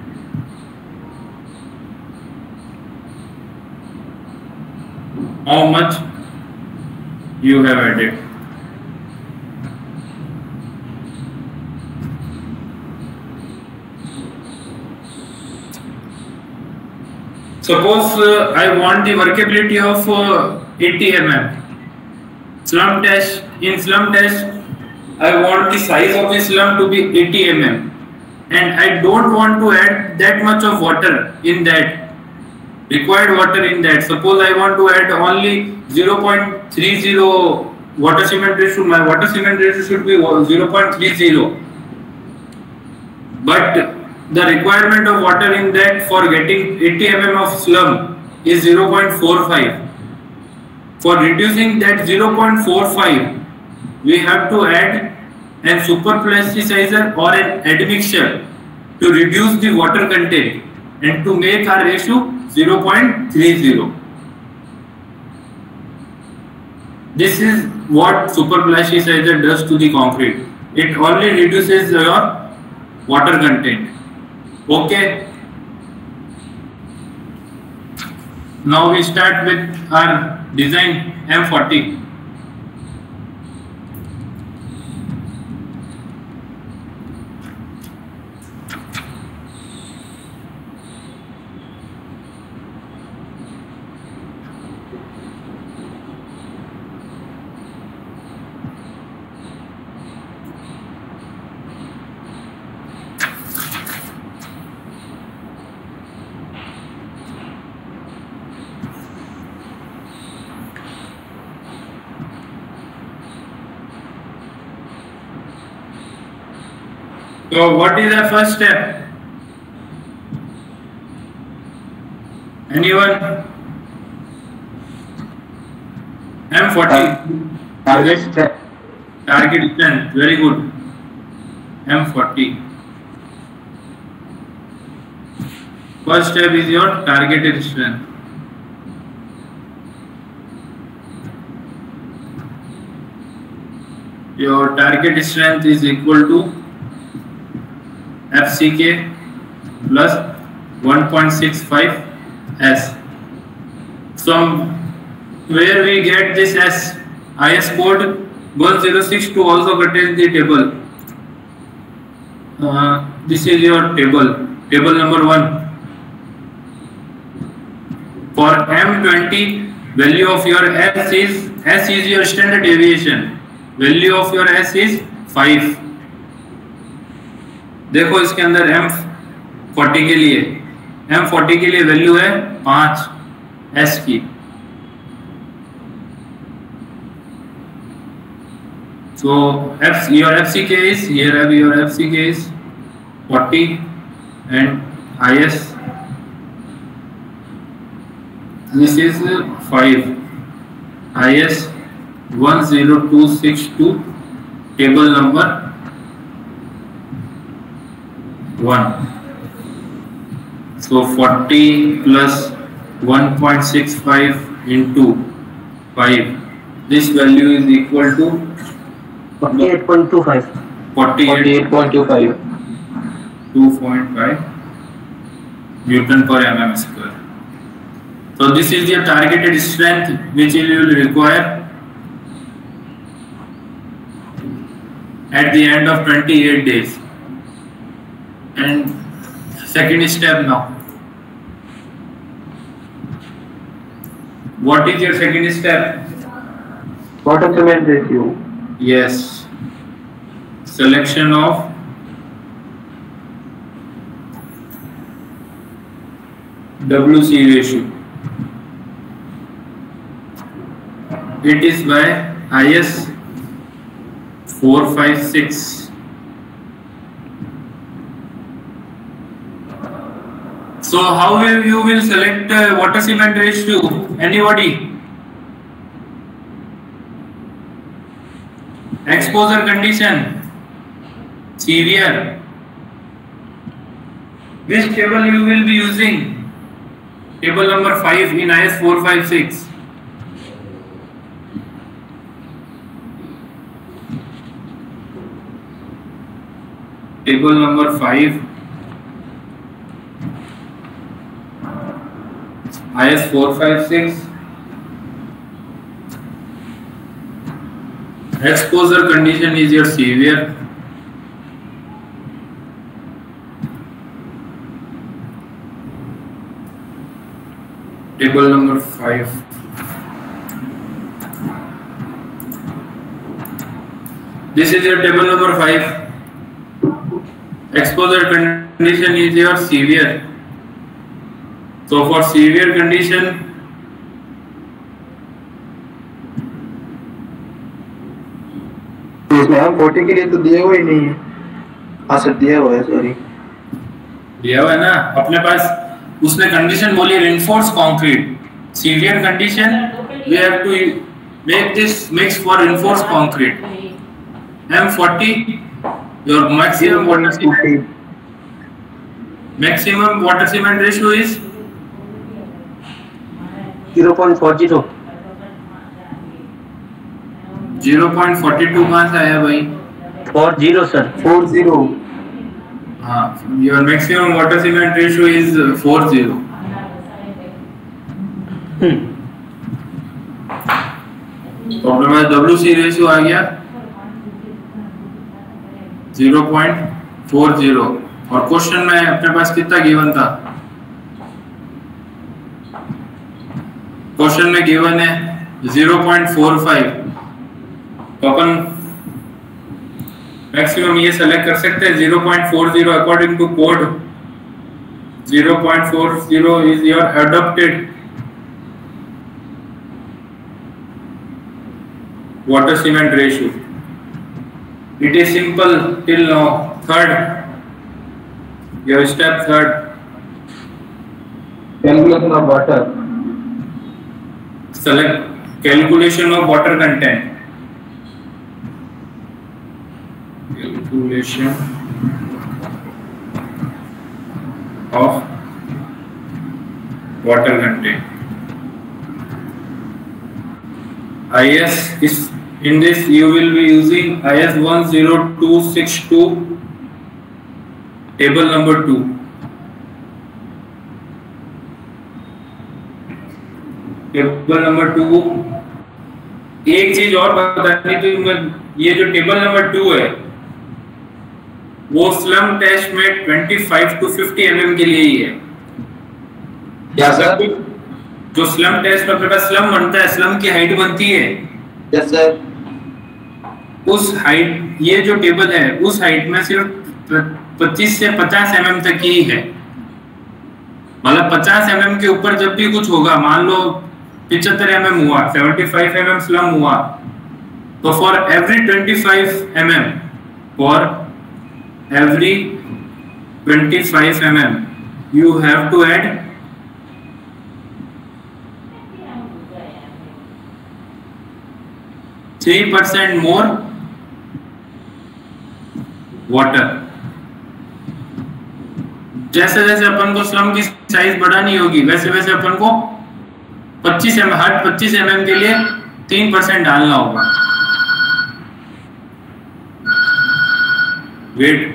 Speaker 1: How much you have added। Suppose I want the workability of 80 mm. Slump test. In slump test, I want the size of the slump to be 80 mm, and I don't want to add that much of water in that, required water in that. Suppose I want to add only 0.30 water cement ratio. My water cement ratio should be 0.30, but the requirement of water in that for getting 80 mm of slump is 0.45. For reducing that 0.45, we have to add a super plasticizer or an admixture to reduce the water content and to make our ratio 0.30. This is what super plasticizer does to the concrete. It only reduces your water content. Okay. Now we start with our design M40. So what is the first step? Anyone? M40.
Speaker 2: Target step.
Speaker 1: Target strength. Very good. M40. First step is your targeted strength. Your target strength is equal to FCK plus 1.65 S. From where we get this S? IS code 1062 also contains the table. This is your table. Table number 1. For M20, value of your S is your standard deviation. Value of your S is 5. देखो इसके अंदर M40 के लिए value है 5 S की। So your FCK is here, your FCK is 40 and IS this is 5, IS 10262, table number 1. So 40 plus 1.65 into 5. This value is equal to
Speaker 3: 48.25.
Speaker 2: 48.25.
Speaker 1: 2.5 Newton per mm square. So this is your targeted strength which you will require at the end of 28 days. And second step now. What is your second step?
Speaker 2: water cement ratio.
Speaker 1: Yes. Selection of WC ratio. It is by IS 456. So how will you select water cement ratio? Anybody? Exposure condition, severe. Which table you will be using? Table number 5 in IS 456. Table number 5, IS 456. Exposure condition is your severe. Table number 5. This is your table number 5. Exposure condition is your severe. So for severe condition,
Speaker 2: इसमें हम 40 के लिए तो दिया हुआ ही नहीं है। हाँ सर दिया हुआ है, सॉरी
Speaker 1: दिया हुआ है ना अपने पास। उसने कंडीशन बोली reinforce concrete. Severe condition we have to make this mix for reinforce concrete. M40 your maximum water cement ratio is
Speaker 2: 0.40
Speaker 1: 0.42 कहाँ से आया भाई?
Speaker 2: 40 सर 40।
Speaker 1: हाँ, your maximum water cement ratio is 40. तो अपने पास WC रेशियो आ गया 0.40 और क्वेश्चन में अपने पास कितना गिवन था? क्वेश्चन में गिवन है 0.45। तो अपन मैक्सिमम ये सेलेक्ट कर सकते हैं 0.40 अकॉर्डिंग टू कोड। 0.40 is your adopted water cement ratio. It is simple till now. Third, your step third.
Speaker 2: Calculation of water.
Speaker 1: Select calculation of water content. Calculation of water content. IS is in this you will be using IS 10262 table number 2. Table number 2। एक चीज और बतानी थी मैं, ये जो table number 2 है वो स्लम टेस्ट में 25 to 50 mm के लिए ही है।
Speaker 2: क्या सर?
Speaker 1: जो स्लम टेस्ट में अपने पास स्लम बनता है, स्लम की हाइट बनती है।
Speaker 2: Yes sir.
Speaker 1: उस हाइट, ये जो टेबल है उस हाइट में सिर्फ 25 से 50 mm तक ही है। मतलब 50 mm के ऊपर जब भी कुछ होगा, मान लो 75 mm हुआ, 75 mm स्लम हुआ, तो for every 25 mm, for every 25 mm you have to add 3% more water। जैसे जैसे अपन को स्लम की साइज बढ़ानी होगी वैसे वैसे अपन को 25 mm, हर 25 mm के लिए 3% डालना होगा। Wait,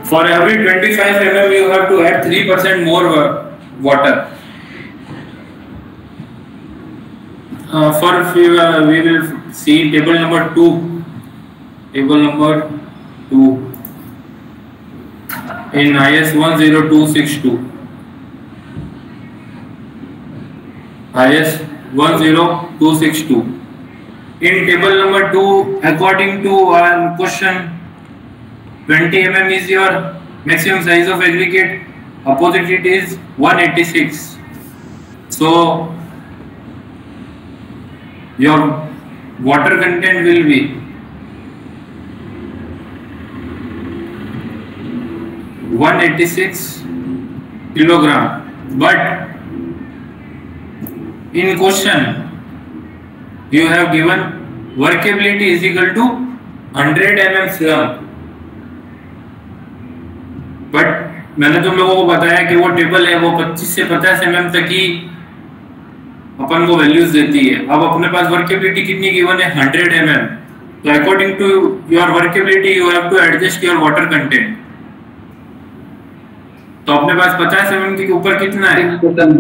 Speaker 1: For every 25 mm, you have to add 3% more water. We will see table number 2. Table number 2 in IS 10262. IS 10262. In table number 2, according to our question, 20 mm is your maximum size of aggregate. Opposite it is 186. So your water content will be 186 kilogram. But in question you have given workability is equal to 100 mm slump. But मैंने तुम लोगों को बताया कि वो table है वो 25 से 50 mm तक ही अपन को वैल्यूज देती है. अब अपने पास वर्केबिलिटी कितनी गिवन है 100 mm. तो according to your workability you have to adjust your water content. तो अपने पास 50 mm के ऊपर कितना है?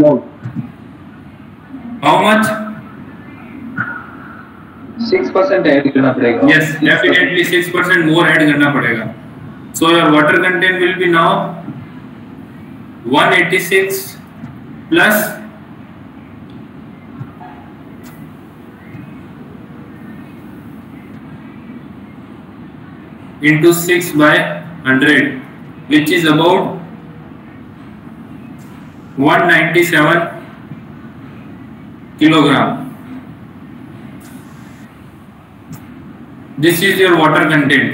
Speaker 1: How much?
Speaker 2: 6% ऐड करना पड़ेगा.
Speaker 1: यस, डेफिनेटली 6% मोर ऐड करना पड़ेगा. So your water content will be now 186 plus into 6 by 100, which is about 197 kilogram. This is your water content.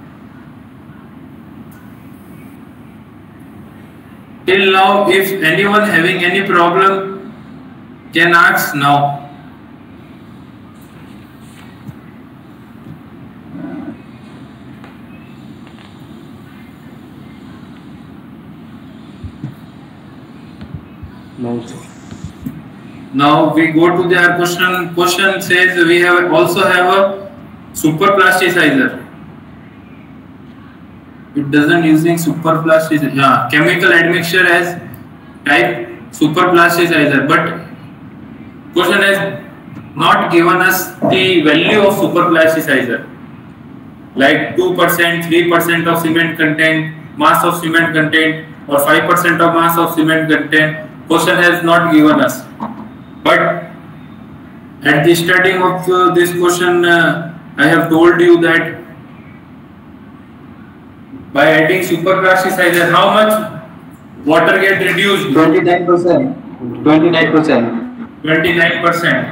Speaker 1: Till now, if anyone having any problem can ask now. Now we go to their question. Question says we also have a super plasticizer. It doesn't using super plasticizer. Yeah, chemical admixture as type super plasticizer, but question has not given us the value of super plasticizer, like 2%, 3% of cement content, mass of cement content, or 5% of mass of cement content. Question has not given us, but at the starting of this question, I have told you that by adding super plasticizer, how much water get reduced?
Speaker 2: 29%. 29%.
Speaker 1: 29%.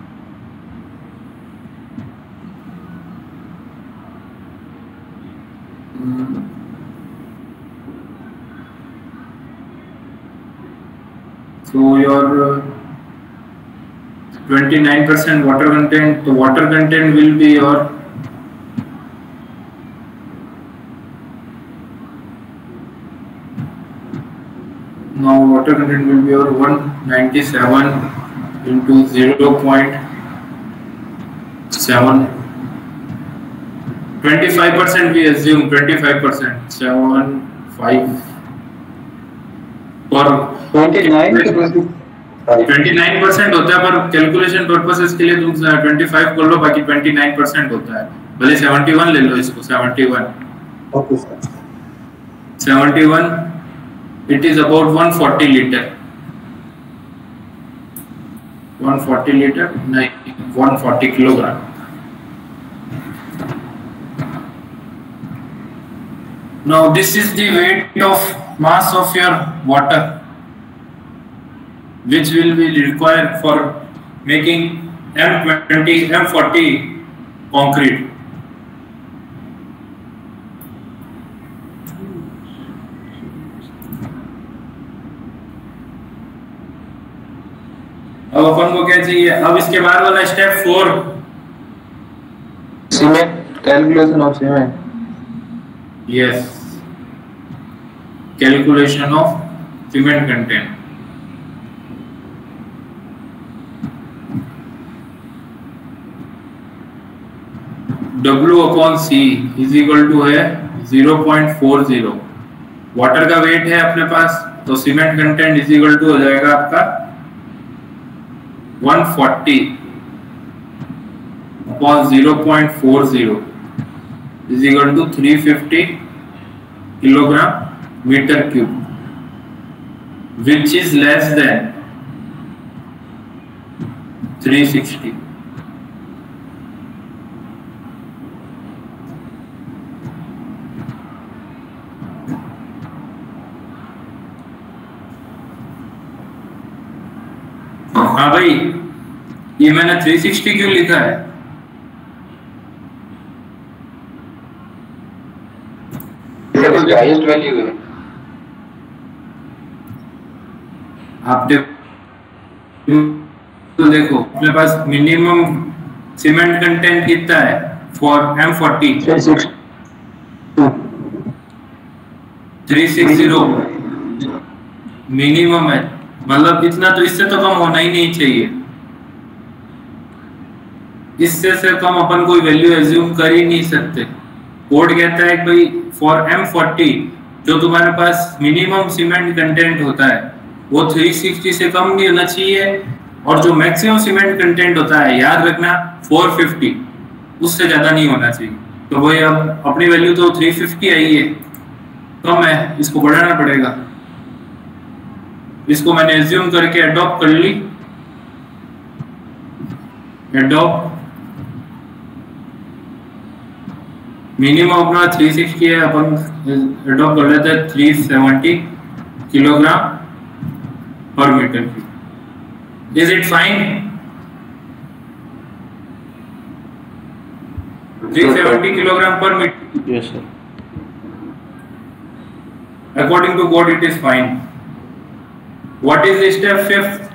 Speaker 1: So your 29% water content. The water content will be your now water content will be your 197 into 0.7. 25% we assume 25%. 7.5 for 29% होता है, पर calculation purposes के लिए तुम 25 कर लो, बाकी 29% होता है. भले 71 ले लो इसको. 71.
Speaker 2: Okay sir.
Speaker 1: 71. It is about 140 liter. 140 liter, no, 140 kilogram. Now this is the weight of mass of your water, which will be required for making M40 concrete. अब अपन को क्या चाहिए? अब इसके बाद वाला step 4,
Speaker 2: cement calculation of cement.
Speaker 1: Yes, calculation of cement content. W/C is equal to है 0.40. वाटर का वेट है अपने पास, तो cement content is equal to हो जाएगा आपका 140 upon 0.40 is equal to 350 kilogram meter cube, which is less than 360. हाँ भाई, ये मैंने 360 क्यों लिखा है?
Speaker 2: हाईएस्ट वैल्यू है।
Speaker 1: आप तो देखो अपने पास मिनिमम सीमेंट कंटेंट कितना है फॉर M40? 360 मिनिमम है, मतलब इतना, तो इससे तो कम होना ही नहीं चाहिए। इससे से कम अपन कोई वैल्यू एज्यूम कर ही नहीं सकते। कोड कहता है कि भाई फॉर M40 जो तुम्हारे पास मिनिमम सीमेंट कंटेंट होता है वो 360 से कम नहीं होना चाहिए, और जो मैक्सिमम सीमेंट कंटेंट होता है याद रखना 450, उससे ज्यादा नहीं होना चाहिए। तो भाई अब अपनी वैल्यू तो 350 आई है, कम है, इसको बढ़ाना पड़ेगा। इसको मैंने एज्यूम करके अडॉप्ट कर ली, अडॉप्ट मिनिमम अपना 360 है, अपन अडॉप्ट कर लेते हैं 370 किलोग्राम पर meter cube. Is it fine? 370 kilogram पर meter.
Speaker 3: Yes, sir.
Speaker 1: According to code, it is fine. What is the step 5th?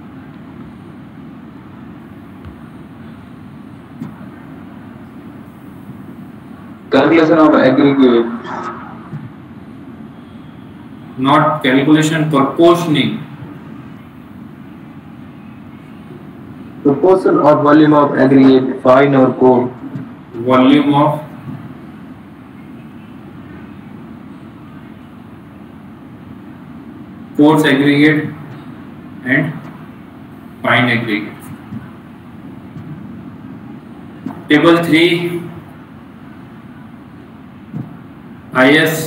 Speaker 2: Calculation of aggregate.
Speaker 1: Not calculation, proportioning.
Speaker 2: Proportion of volume of aggregate, fine or cold.
Speaker 1: Volume of coarse aggregate and fine aggregate. Table 3 IS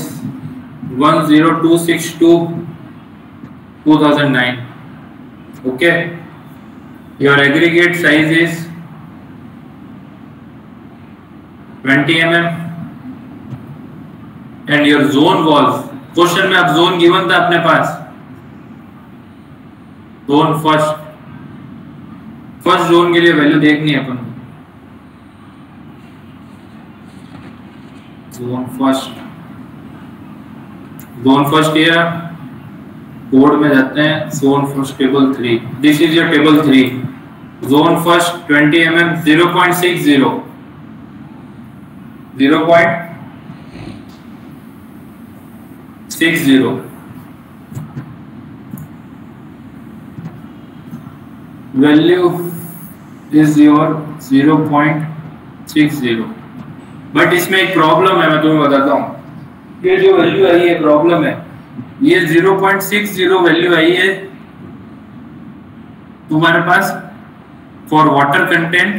Speaker 1: 10262 2009. Okay, your aggregate size is 20 mm and your zone was, question में अब zone given था अपने पास, zone first zone के लिए value देखनी है अपन। Zone first किया, कोड में जाते हैं, zone first table 3, this is your table 3। Zone first 20 mm 0.60 value is your 0.60। But इसमें एक प्रॉब्लम है, मैं तुम्हें बताता हूँ। ये जो वैल्यू आई है प्रॉब्लम है, ये 0.60 वैल्यू आई है तुम्हारे पास for water content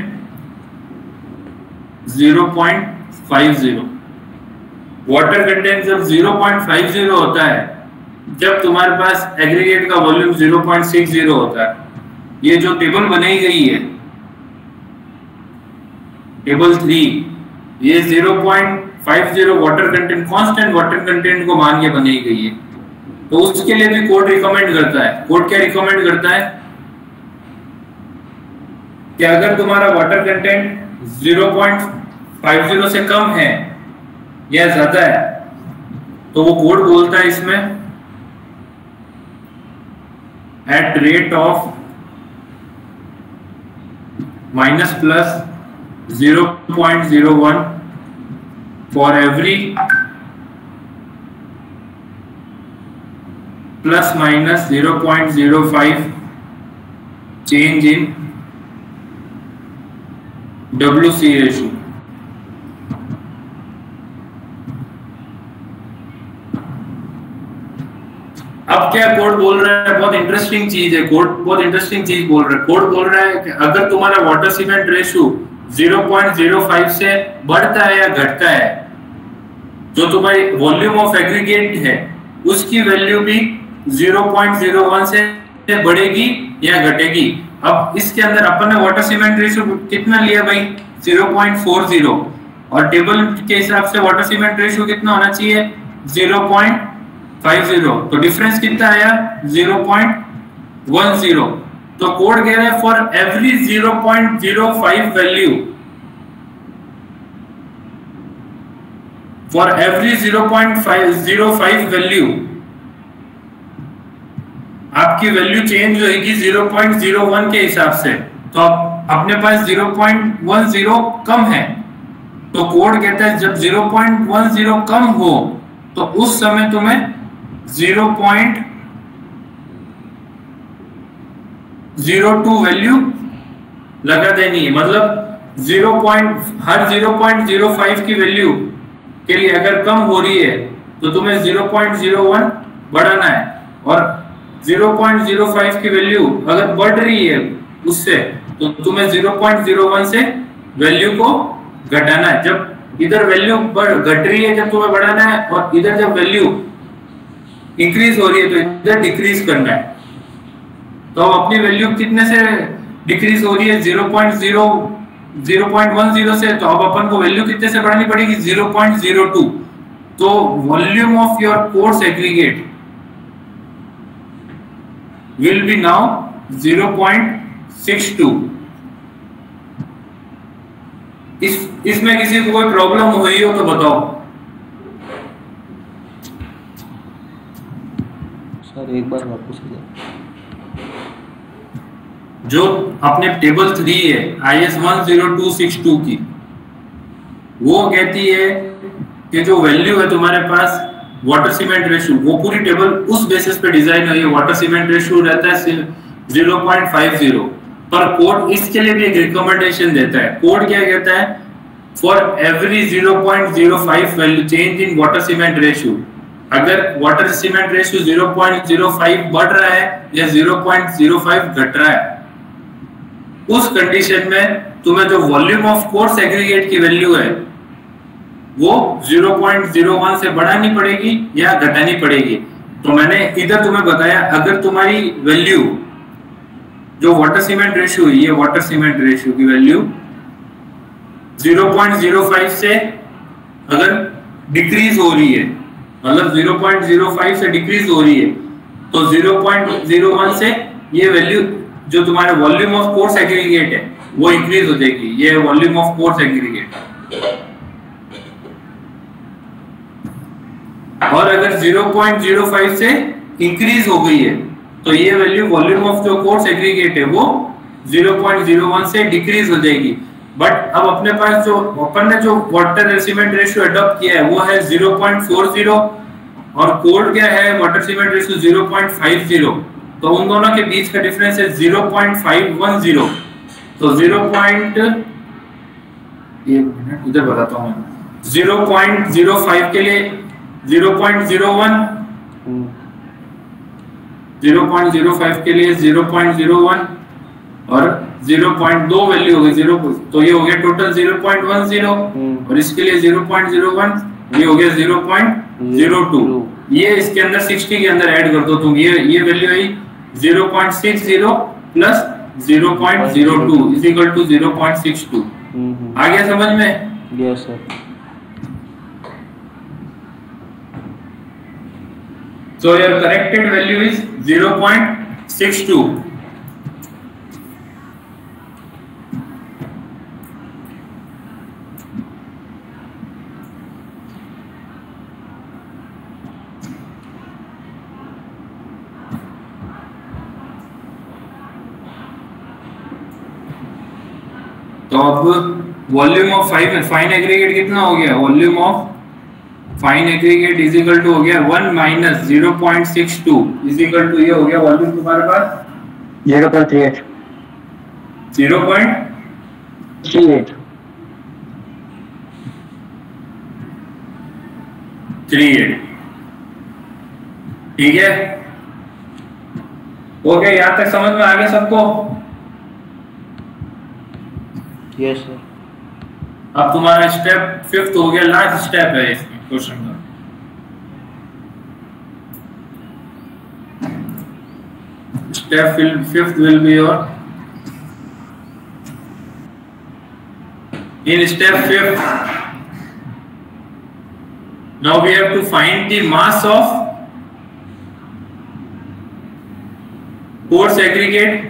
Speaker 1: 0.50। Water content जब 0.50 होता है, जब तुम्हारे पास एग्रीगेट का वॉल्यूम 0.60 होता है। ये जो टेबल बनाई गई है टेबल 3, ये 0.50 water content, constant water content को मान के बनाई गई है। तो उसके लिए भी कोड रिकमेंड करता है। कोड क्या रिकमेंड करता है कि अगर तुम्हारा वाटर कंटेंट 0.50 से कम है या ज्यादा है, तो वो कोड बोलता है इसमें at rate of minus plus 0.01 for every plus minus 0.05 change in WC ratio. अब क्या कोड बोल रहा है, बहुत इंटरेस्टिंग चीज है, कोड बहुत इंटरेस्टिंग चीज बोल रहा है। कोड बोल रहा है कि अगर तुम्हारा वाटर सीमेंट रेशियो 0.05 से बढ़ता है या घटता है, जो तुम्हारी वॉल्यूम ऑफ एग्रीगेट है उसकी वैल्यू भी 0.01 से बढ़ेगी या घटेगी। अब इसके अंदर अपन ने वाटर सीमेंट रेशियो कितना लिया भाई, 0.40, और टेबल के हिसाब से वाटर सीमेंट रेशियो कितना होना चाहिए, 0.50। तो डिफरेंस कितना आया, 0.10। तो कोड कह रहा है for every 0.05 value, for every 0.05 value आपकी वैल्यू चेंज होगी 0.01 के हिसाब से। तो अपने पास 0.10 कम है, तो कोड कहता है जब 0.10 कम हो तो उस समय तुम्हें 0.02 वैल्यू लगा देनी है। मतलब हर 0.05 की वैल्यू के लिए अगर कम हो रही है तो तुम्हें 0.01 बढ़ाना है, और 0.05 की वैल्यू अगर बढ़ रही है उससे तो तुम्हें 0.01 से वैल्यू को घटाना है। जब इधर वैल्यू घट रही है जब तुम्हें बढ़ाना है, और इधर जब वैल्यू इंक्रीज हो रही है तो इधर डिक्रीज करना है। तो अपनी वैल्यू कितने से डिक्रीज हो रही है, 0.10 से, तो अब अपन को वैल्यू कितने से बढ़ानी पड़ेगी, 0.02। तो volume of your coarse aggregate will be now 0.62। इसमें किसी को कोई प्रॉब्लम हुई हो तो बताओ।
Speaker 3: सर एक बार वापस हो जाए।
Speaker 1: जो अपने टेबल 3 है IS 10262 की, वो कहती है कि जो वैल्यू है तुम्हारे पास वाटर सीमेंट रेशियो, वो पूरी टेबल उस बेसिस पे डिजाइन हुई है। वाटर सीमेंट रेशियो रहता है 0.50, पर कोड इसके लिए भी एक रिकमेंडेशन देता है। कोड क्या कहता है, for every 0.05 value change in water cement ratio, अगर वाटर सीमेंट रेशियो 0.05 बढ़ रहा है या 0.05 घट रहा है, उस कंडीशन में तुम्हें जो वॉल्यूम ऑफ कोर्स एग्रीगेट की वैल्यू है वो 0.01 से बढ़ानी पड़ेगी या घटानी पड़ेगी। तो मैंने इधर तुम्हें बताया, अगर तुम्हारी वैल्यू जो वाटर सीमेंट रेशियो है, ये वाटर सीमेंट रेशियो की वैल्यू 0.05 से अगर डिक्रीज हो रही है, मतलब 0.05 से डिक्रीज हो रही है, तो 0.01 से ये वैल्यू जो तुम्हारे वॉल्यूम ऑफ कोर्स एग्रीगेट है वो इंक्रीज हो जाएगी। ये वॉल्यूम ऑफ कोर्स एग्रीगेट। और अगर 0.05 से इंक्रीज हो गई है तो ये वैल्यू वॉल्यूम ऑफ जो कोर्स एग्रीगेट है वो 0.01 से डिक्रीज हो जाएगी। बट अब अपने पास जो अपन ने जो वाटर सीमेंट रेशियो अडॉप्ट किया है वो है 0.40, और कोड क्या है, वाटर सीमेंट रेशियो 0.50। तो उन दोनों के बीच का डिफरेंस है 0.510। तो 0.05 बताता हूँ, 0.05 के लिए 0.01, 0.05 के लिए 0.01 और 0.2 वैल्यू हो गई 0, तो ये हो गया टोटल 0.10, और इसके लिए 0.01, ये हो गया 0.02। ये इसके अंदर 60 के अंदर ऐड कर दो तुम, ये वैल्यू आई 0.60 प्लस 0.02 इज इक्वल टू 0.62। आ गया समझ में?
Speaker 3: Yes sir.
Speaker 1: So your corrected value is 0.62. तो अब वॉल्यूम ऑफ फाइन एग्रीगेट कितना हो गया, volume of fine aggregate is equal to हो गया 1 माइनस 0.62 इज इक्वल टू, ये हो गया वॉल्यूम तुम्हारे पास
Speaker 2: 0.38
Speaker 1: 0.38। ठीक है, ओके, यहाँ तक समझ में आ गया सबको?
Speaker 3: Yes sir.
Speaker 1: अब तुम्हारा स्टेप 5th हो गया, लास्ट स्टेप है इसमें क्वेश्चन का। Step 5th will be your, in step 5th, now we have to find the mass of coarse aggregate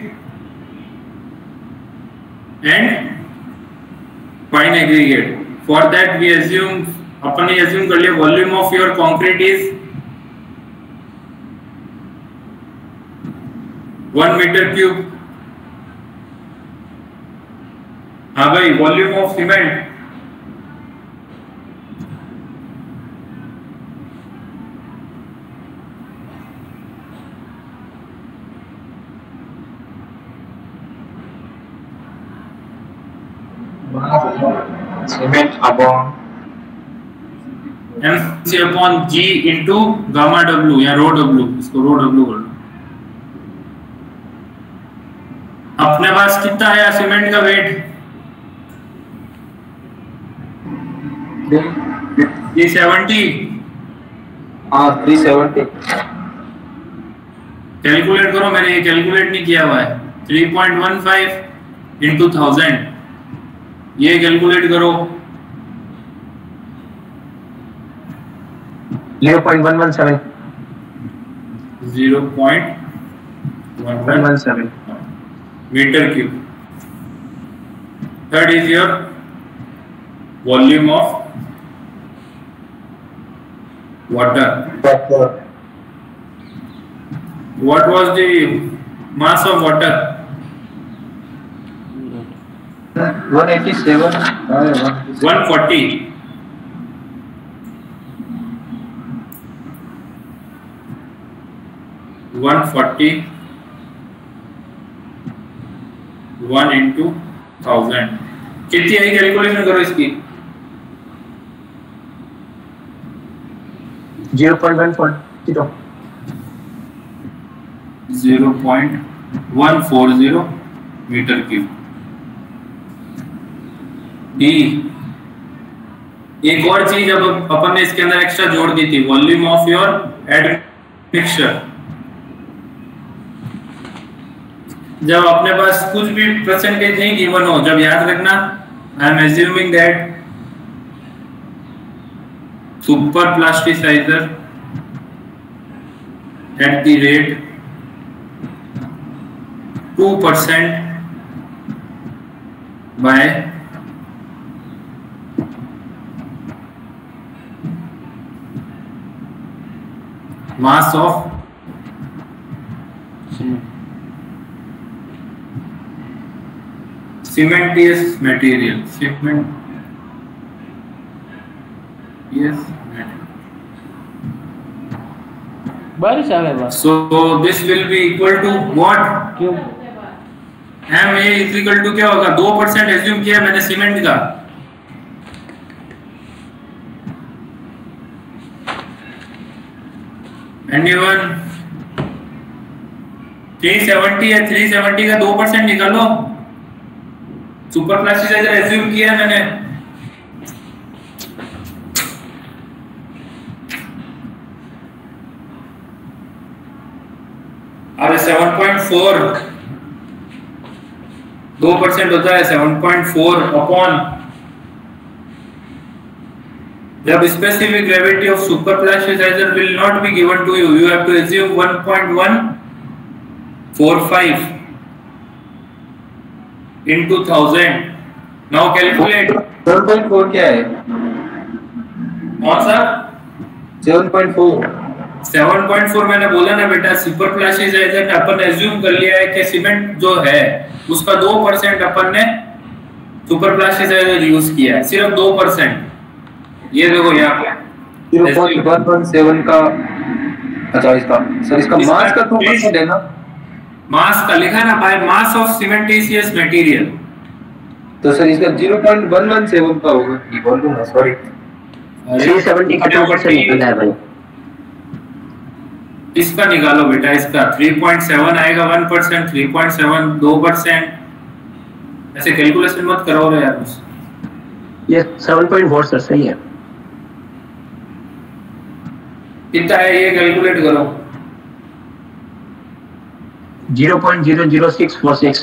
Speaker 1: and fine aggregate. For that we assume, अपन ने assume कर लिया volume of your concrete is 1 meter cube. हाँ भाई, volume of cement
Speaker 2: cement upon
Speaker 1: MC upon G into gamma W या रो W, इसको रो W कर लो। अपने पास कितना है सीमेंट का वेट? 370।
Speaker 2: हाँ 370।
Speaker 1: कैलकुलेट करो, मैंने ये कैलकुलेट नहीं किया हुआ है। 3.15 इंटू 1000, ये कैलकुलेट करो।
Speaker 2: 0.117
Speaker 1: 0.117 meter cube. Third is your volume of water. What was the mass of water?
Speaker 2: 187.
Speaker 1: 140. 140 1 into 1000 कितनी आई? कैलकुलेशन करो इसकी।
Speaker 2: 0.142
Speaker 1: 0.140 मीटर क्यूब। एक और चीज अब अपन ने इसके अंदर एक्स्ट्रा जोड़ दी थी, वॉल्यूम ऑफ योर एडमिक्सचर। जब अपने पास कुछ भी परसेंटेज नहीं गिवन हो, जब याद रखना I am assuming that super plasticiser at the rate 2% by mass of cementitious material. Cementitious material.
Speaker 3: बारिश आ गई बस।
Speaker 1: So this will be equal to what?
Speaker 3: क्यों?
Speaker 1: M A is equal to क्या होगा? 2% एज्यूम किया मैंने सीमेंट का। Anyone? 370 है, 370 का 2% निकालो। सुपर प्लास्टिसाइजर एज्यूम किया है मैंने। अरे 7.4 2% होता है। 7.4 अपॉन, जब specific gravity of super plasticizer will not be given to you, you have to assume 1.145 into 1000. Now calculate
Speaker 2: 7.4 क्या है?
Speaker 1: कौन सा?
Speaker 2: 7.4
Speaker 1: 7.4 मैंने बोला ना बेटा, सुपर प्लास्टिसाइजर ने अपन एज्यूम कर लिया है कि सीमेंट जो है उसका 2% अपन ने सुपर प्लास्टिसाइजर यूज किया है, सिर्फ 2%। ये देखो यहाँ पे
Speaker 2: 0.117 का। अच्छा इसका सर, इसका मास का 2% है ना?
Speaker 1: मास का लिखा है ना, by mass of cementitious material.
Speaker 2: तो सर इसका 0.117 का होगा। ये बोल दूंगा सॉरी।
Speaker 4: 370 का 2% निकला है भाई।
Speaker 1: इसका निकालो बेटा, इसका 3.7 आएगा 1%, 3.7 2%, ऐसे कैलकुलेशन मत करो रे यार मुझसे।
Speaker 4: ये 7.4 सर सही है।
Speaker 1: कितना है ये कैलकुलेट करो।
Speaker 4: 0.00646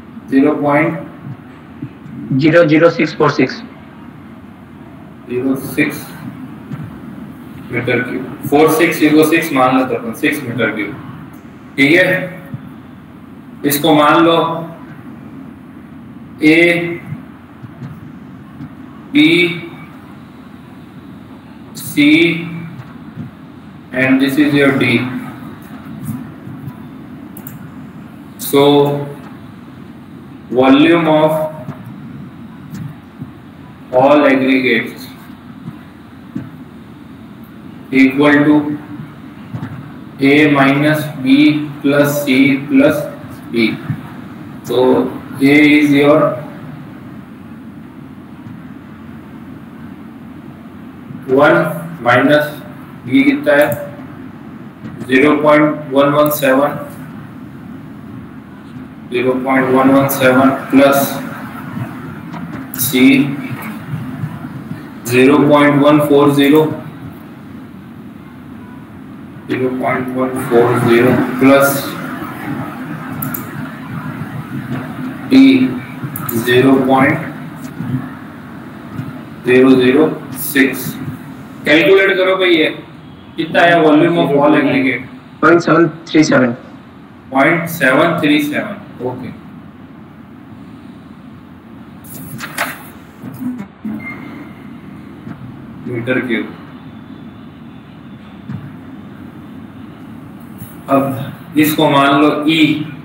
Speaker 4: 0.00646
Speaker 1: 0.06 मीटर क्यूब, 4606 मान लेते हैं 6 मीटर क्यूब, ठीक है। इसको मान लो A B C and this is your D. So volume of all aggregates equal to A minus B plus C plus D. So A is your one minus B कितना है 0.117 plus C 0.140 plus D 0.006। Calculate करो भाई ये कितना है volume of all aggregate. 0.737। Okay meter cube. अब इसको मान लो E,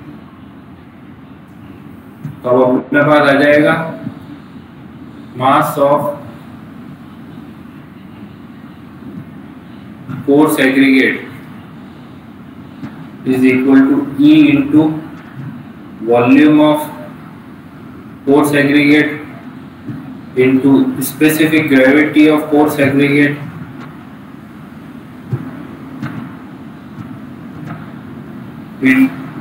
Speaker 1: तो अब अपने पास आ जाएगा mass of coarse aggregate is equal to E into volume of coarse aggregate into specific gravity of coarse aggregate in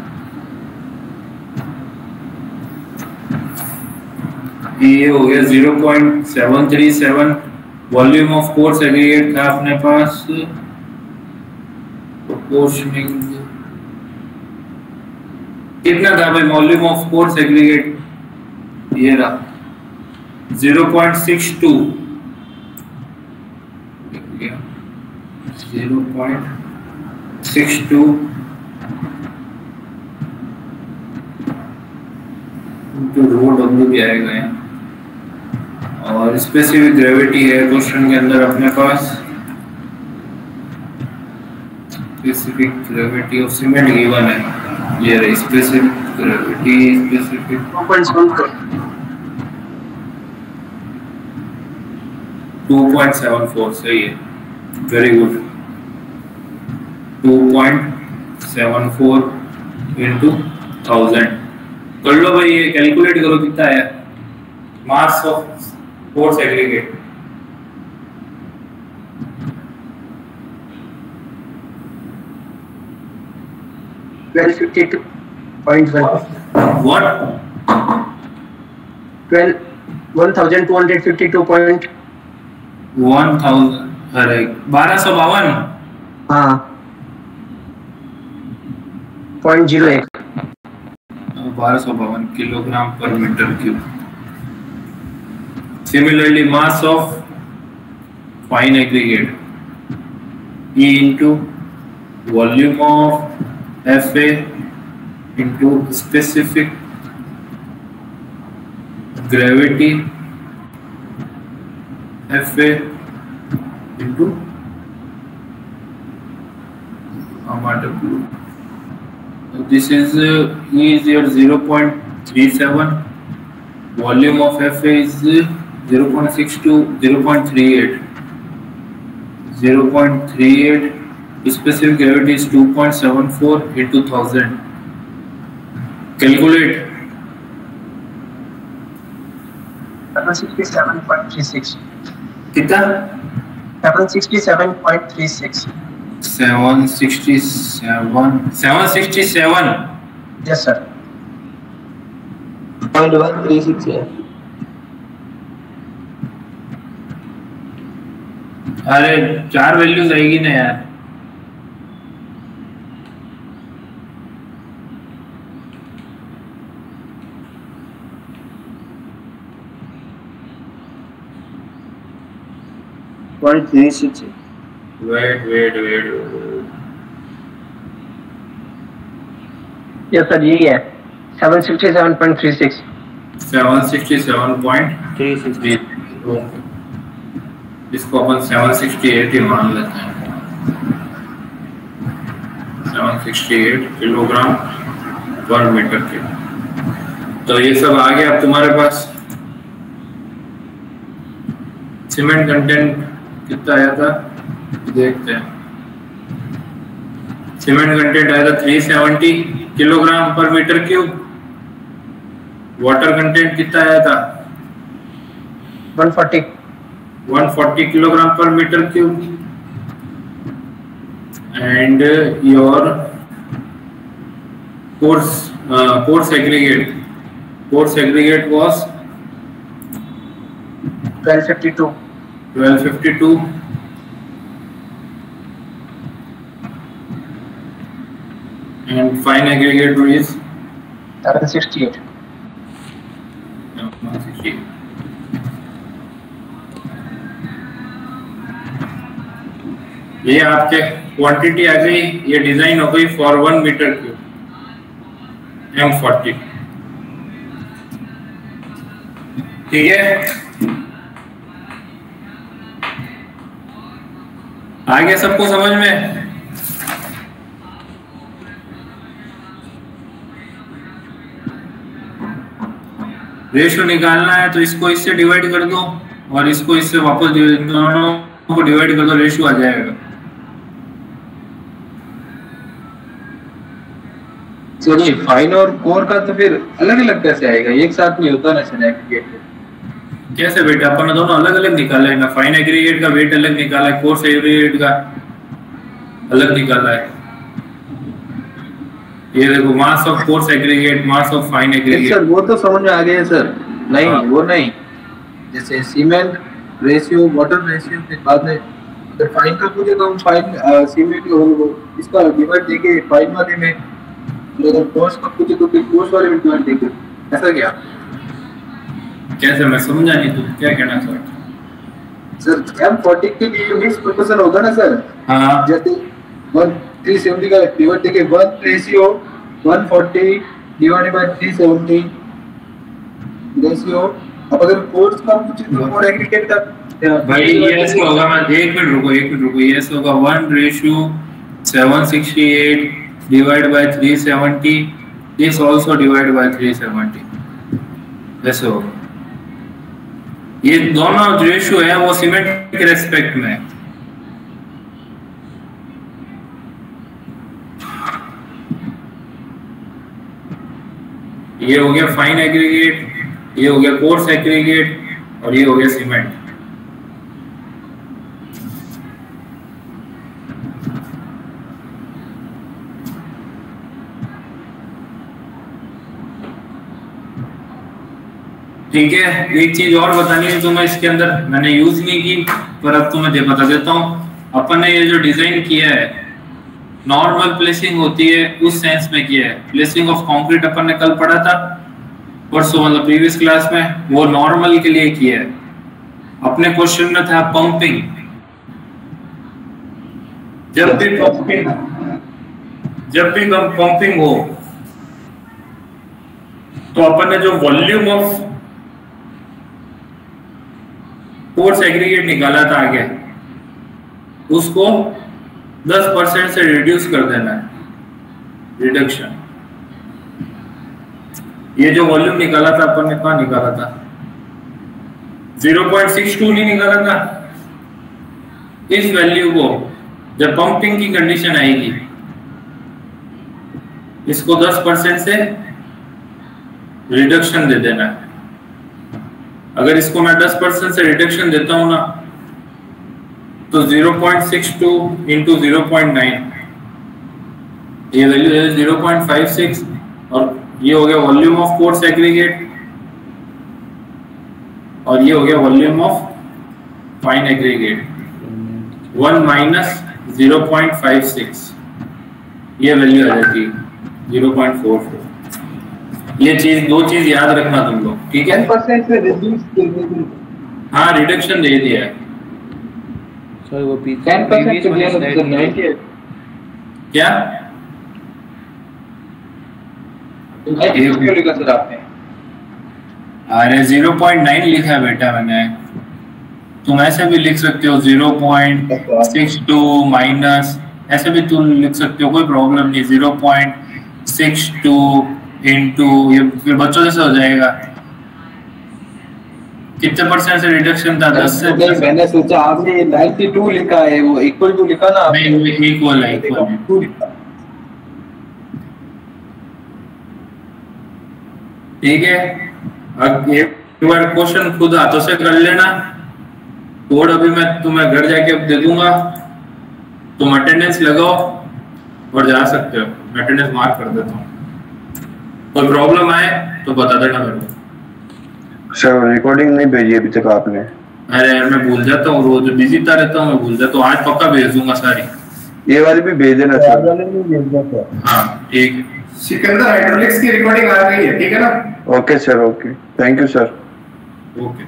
Speaker 1: ये हो गया 0.737 वॉल्यूम ऑफ कोर्स एग्रीगेट था अपने पास प्रोपोर्शनिंग कितना था भाई वॉल्यूम ऑफ कोर्स एग्रीगेट ये रहा 0.62 0.62 तो रो डब्ल्यू भी आएगा यहाँ और स्पेसिफिक ग्रेविटी है क्वेश्चन के अंदर अपने पास specific gravity of cement given है ये रही स्पेसिफिक ग्रेविटी स्पेसिफिक 2.74 सही है वेरी गुड 2.74 into 1000 कर लो भाई ये कैलकुलेट करो कितना है mass of coarse aggregate
Speaker 4: 1252.1
Speaker 1: what
Speaker 4: 1252
Speaker 1: 1000 अरे 1252
Speaker 4: हाँ 0.01
Speaker 1: 1252 किलोग्राम पर meter cube. Similarly, mass of fine aggregate E into volume of Fa into specific gravity Fa into W. This is E is your 0.37, volume of Fa is 0.62, 0.38, 0.38, specific gravity is 2.74 into 1000. Calculate
Speaker 4: 767.36
Speaker 1: कितना
Speaker 4: 767.36
Speaker 1: 767
Speaker 4: yes sir
Speaker 2: 0.136 है।
Speaker 1: अरे 4 values आएगी ना यार।
Speaker 2: Wait
Speaker 4: yes sir यही है 767.36
Speaker 1: 767.36। इसको अपन 768 ही मान लेते हैं। 768 किलोग्राम पर मीटर के। तो ये सब आ गया अब तुम्हारे पास। सीमेंट कंटेंट कितना आया था देखते हैं। सीमेंट कंटेंट आया था 370 किलोग्राम पर मीटर क्यूब। वाटर कंटेंट कितना आया था 140 kilogram per meter cube, and your pore aggregate was 1252, and fine aggregate is
Speaker 4: 768
Speaker 1: ये आपके क्वांटिटी आ गई। ये डिजाइन हो गई फॉर 1 मीटर क्यूब M40। ठीक है, आ गया सबको समझ में? रेशियो निकालना है तो इसको इससे डिवाइड कर दो और इसको इससे वापस दोनों को डिवाइड कर दो, रेशियो आ जाएगा।
Speaker 2: चलिए फाइन और कोर का तो फिर अलग अलग कैसे आएगा? एक साथ नहीं होता ना सर एग्रीगेट।
Speaker 1: कैसे बेटा, अपन ने दोनों अलग अलग निकाला है ना। फाइन एग्रीगेट का वेट अलग निकाला है, कोर्स एग्रीगेट का अलग निकाला है। ये देखो mass of coarse aggregate, mass of fine aggregate.
Speaker 2: Sir वो तो समझ में आ गया सर। नहीं
Speaker 1: हाँ।
Speaker 2: वो नहीं, जैसे सीमेंट रेशियो वाटर रेशियो के बाद में अगर फाइन का पूछे तो हम फाइन सीमेंट इसका डिवाइड देके फाइन वाले में, अगर कोर्स का पूछे तो फिर कोर्स वाले में डिवाइड देके। ऐसा क्या
Speaker 1: कैसे, मैं समझा नहीं तू क्या कहना चाहता है?
Speaker 2: सर M40 के लिए मिक्स प्रोपोर्शन होगा ना सर।
Speaker 1: हाँ,
Speaker 2: जैसे 370 का डिवाइड देके 1 रेशियो 140 डिवाइडेड बाय 370 रेशियो। अब अगर कोर्स का पूछे तो कोर एग्रीगेट का
Speaker 1: भाई ये ऐसे होगा। मैं एक मिनट रुको ये ऐसे होगा 1:768 divide by 370, this also divide by 370, ऐसे होगा। ये दोनों रेशियो है वो सीमेंट के रेस्पेक्ट में है। ये हो गया फाइन एग्रीगेट, ये हो गया कोर्स एग्रीगेट और ये हो गया सीमेंट। ठीक है, एक चीज और बतानी है तुम्हें इसके अंदर, मैंने यूज नहीं की पर अब तुम्हें बता देता हूं। अपन ने ये जो डिजाइन किया है नॉर्मल प्लेसिंग होती है उस सेंस में किया है। प्लेसिंग ऑफ कंक्रीट अपन ने कल पढ़ा था परसों, मतलब प्रीवियस क्लास में, वो नॉर्मल के लिए किया है। अपने क्वेश्चन में था पंपिंग। जब भी पंपिंग हो तो अपन ने जो वॉल्यूम ऑफ कोर्स एग्रीगेट निकाला था आगे, उसको 10% से रिड्यूस कर देना है, रिडक्शन। ये जो वॉल्यूम निकाला था अपन ने कहाँ निकाला था? 0.62 नहीं निकाला था? इस वैल्यू को जब पंपिंग की कंडीशन आएगी इसको 10% से रिडक्शन दे देना है। अगर इसको मैं 10% से रिडक्शन देता हूं ना तो तो 0.62 इंटू 0.9, ये वैल्यू है 0.56, और ये हो गया वॉल्यूम ऑफ कोर्स एग्रीगेट, और ये हो गया volume of fine aggregate. 1 minus 0.56, ये वैल्यू आ जाती है 0.44। ये चीज, दो चीज याद रखना तुम लोग, ठीक है?
Speaker 2: 10% से रिड्यूस कर दिया।
Speaker 1: हाँ, रिडक्शन दे दिया है।
Speaker 3: सर वो
Speaker 2: 10% के लिए 98
Speaker 1: क्या?
Speaker 2: क्यों लिखा सर आपने?
Speaker 1: अरे 0.9 लिखा है बेटा मैंने, तुम ऐसे भी लिख सकते हो 0.62 माइनस, ऐसे भी तुम लिख सकते हो, कोई प्रॉब्लम नहीं। 0.62 इंटू, ये फिर बच्चों जैसे हो जाएगा। कितने परसेंट से रिडक्शन था? 10 से।
Speaker 2: नहीं, मैंने सोचा आपने 92 लिखा है, वो इक्वल टू लिखा ना आपने?
Speaker 1: नहीं, इक्वल है, इक्वल है। ठीक है, अब एक बार क्वेश्चन खुद हाथों से कर लेना। कोड अभी मैं तुम्हें घर जाके अब दे दूंगा, तुम अटेंडेंस लगाओ और जा सकते हो। मैं अटेंडेंस मार्क कर देता हूँ, कोई प्रॉब्लम आए तो बता देना मेरे को।
Speaker 5: सर रिकॉर्डिंग नहीं भेजी अभी तक आपने?
Speaker 1: अरे यार मैं भूल जाता हूँ, रोज बिजी रहता हूँ, मैं भूल जाता हूँ। आज पक्का भेज दूंगा सारी।
Speaker 5: ये वाली भी भेज देना सर।
Speaker 1: हाँ ठीक है।
Speaker 6: सिकंदर हाइड्रोलिक्स की रिकॉर्डिंग आ गई है, ठीक है ना?
Speaker 5: Okay sir, okay, thank you sir.
Speaker 1: Okay.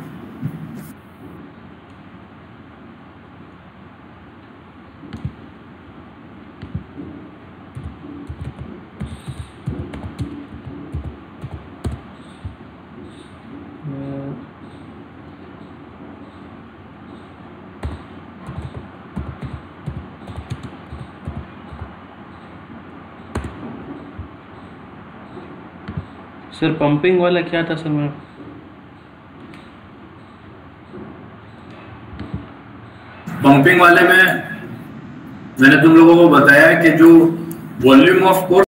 Speaker 3: Sir pumping वाला क्या था सर?
Speaker 1: पंपिंग वाले में मैंने तुम लोगों को बताया कि जो वॉल्यूम ऑफ कोर्स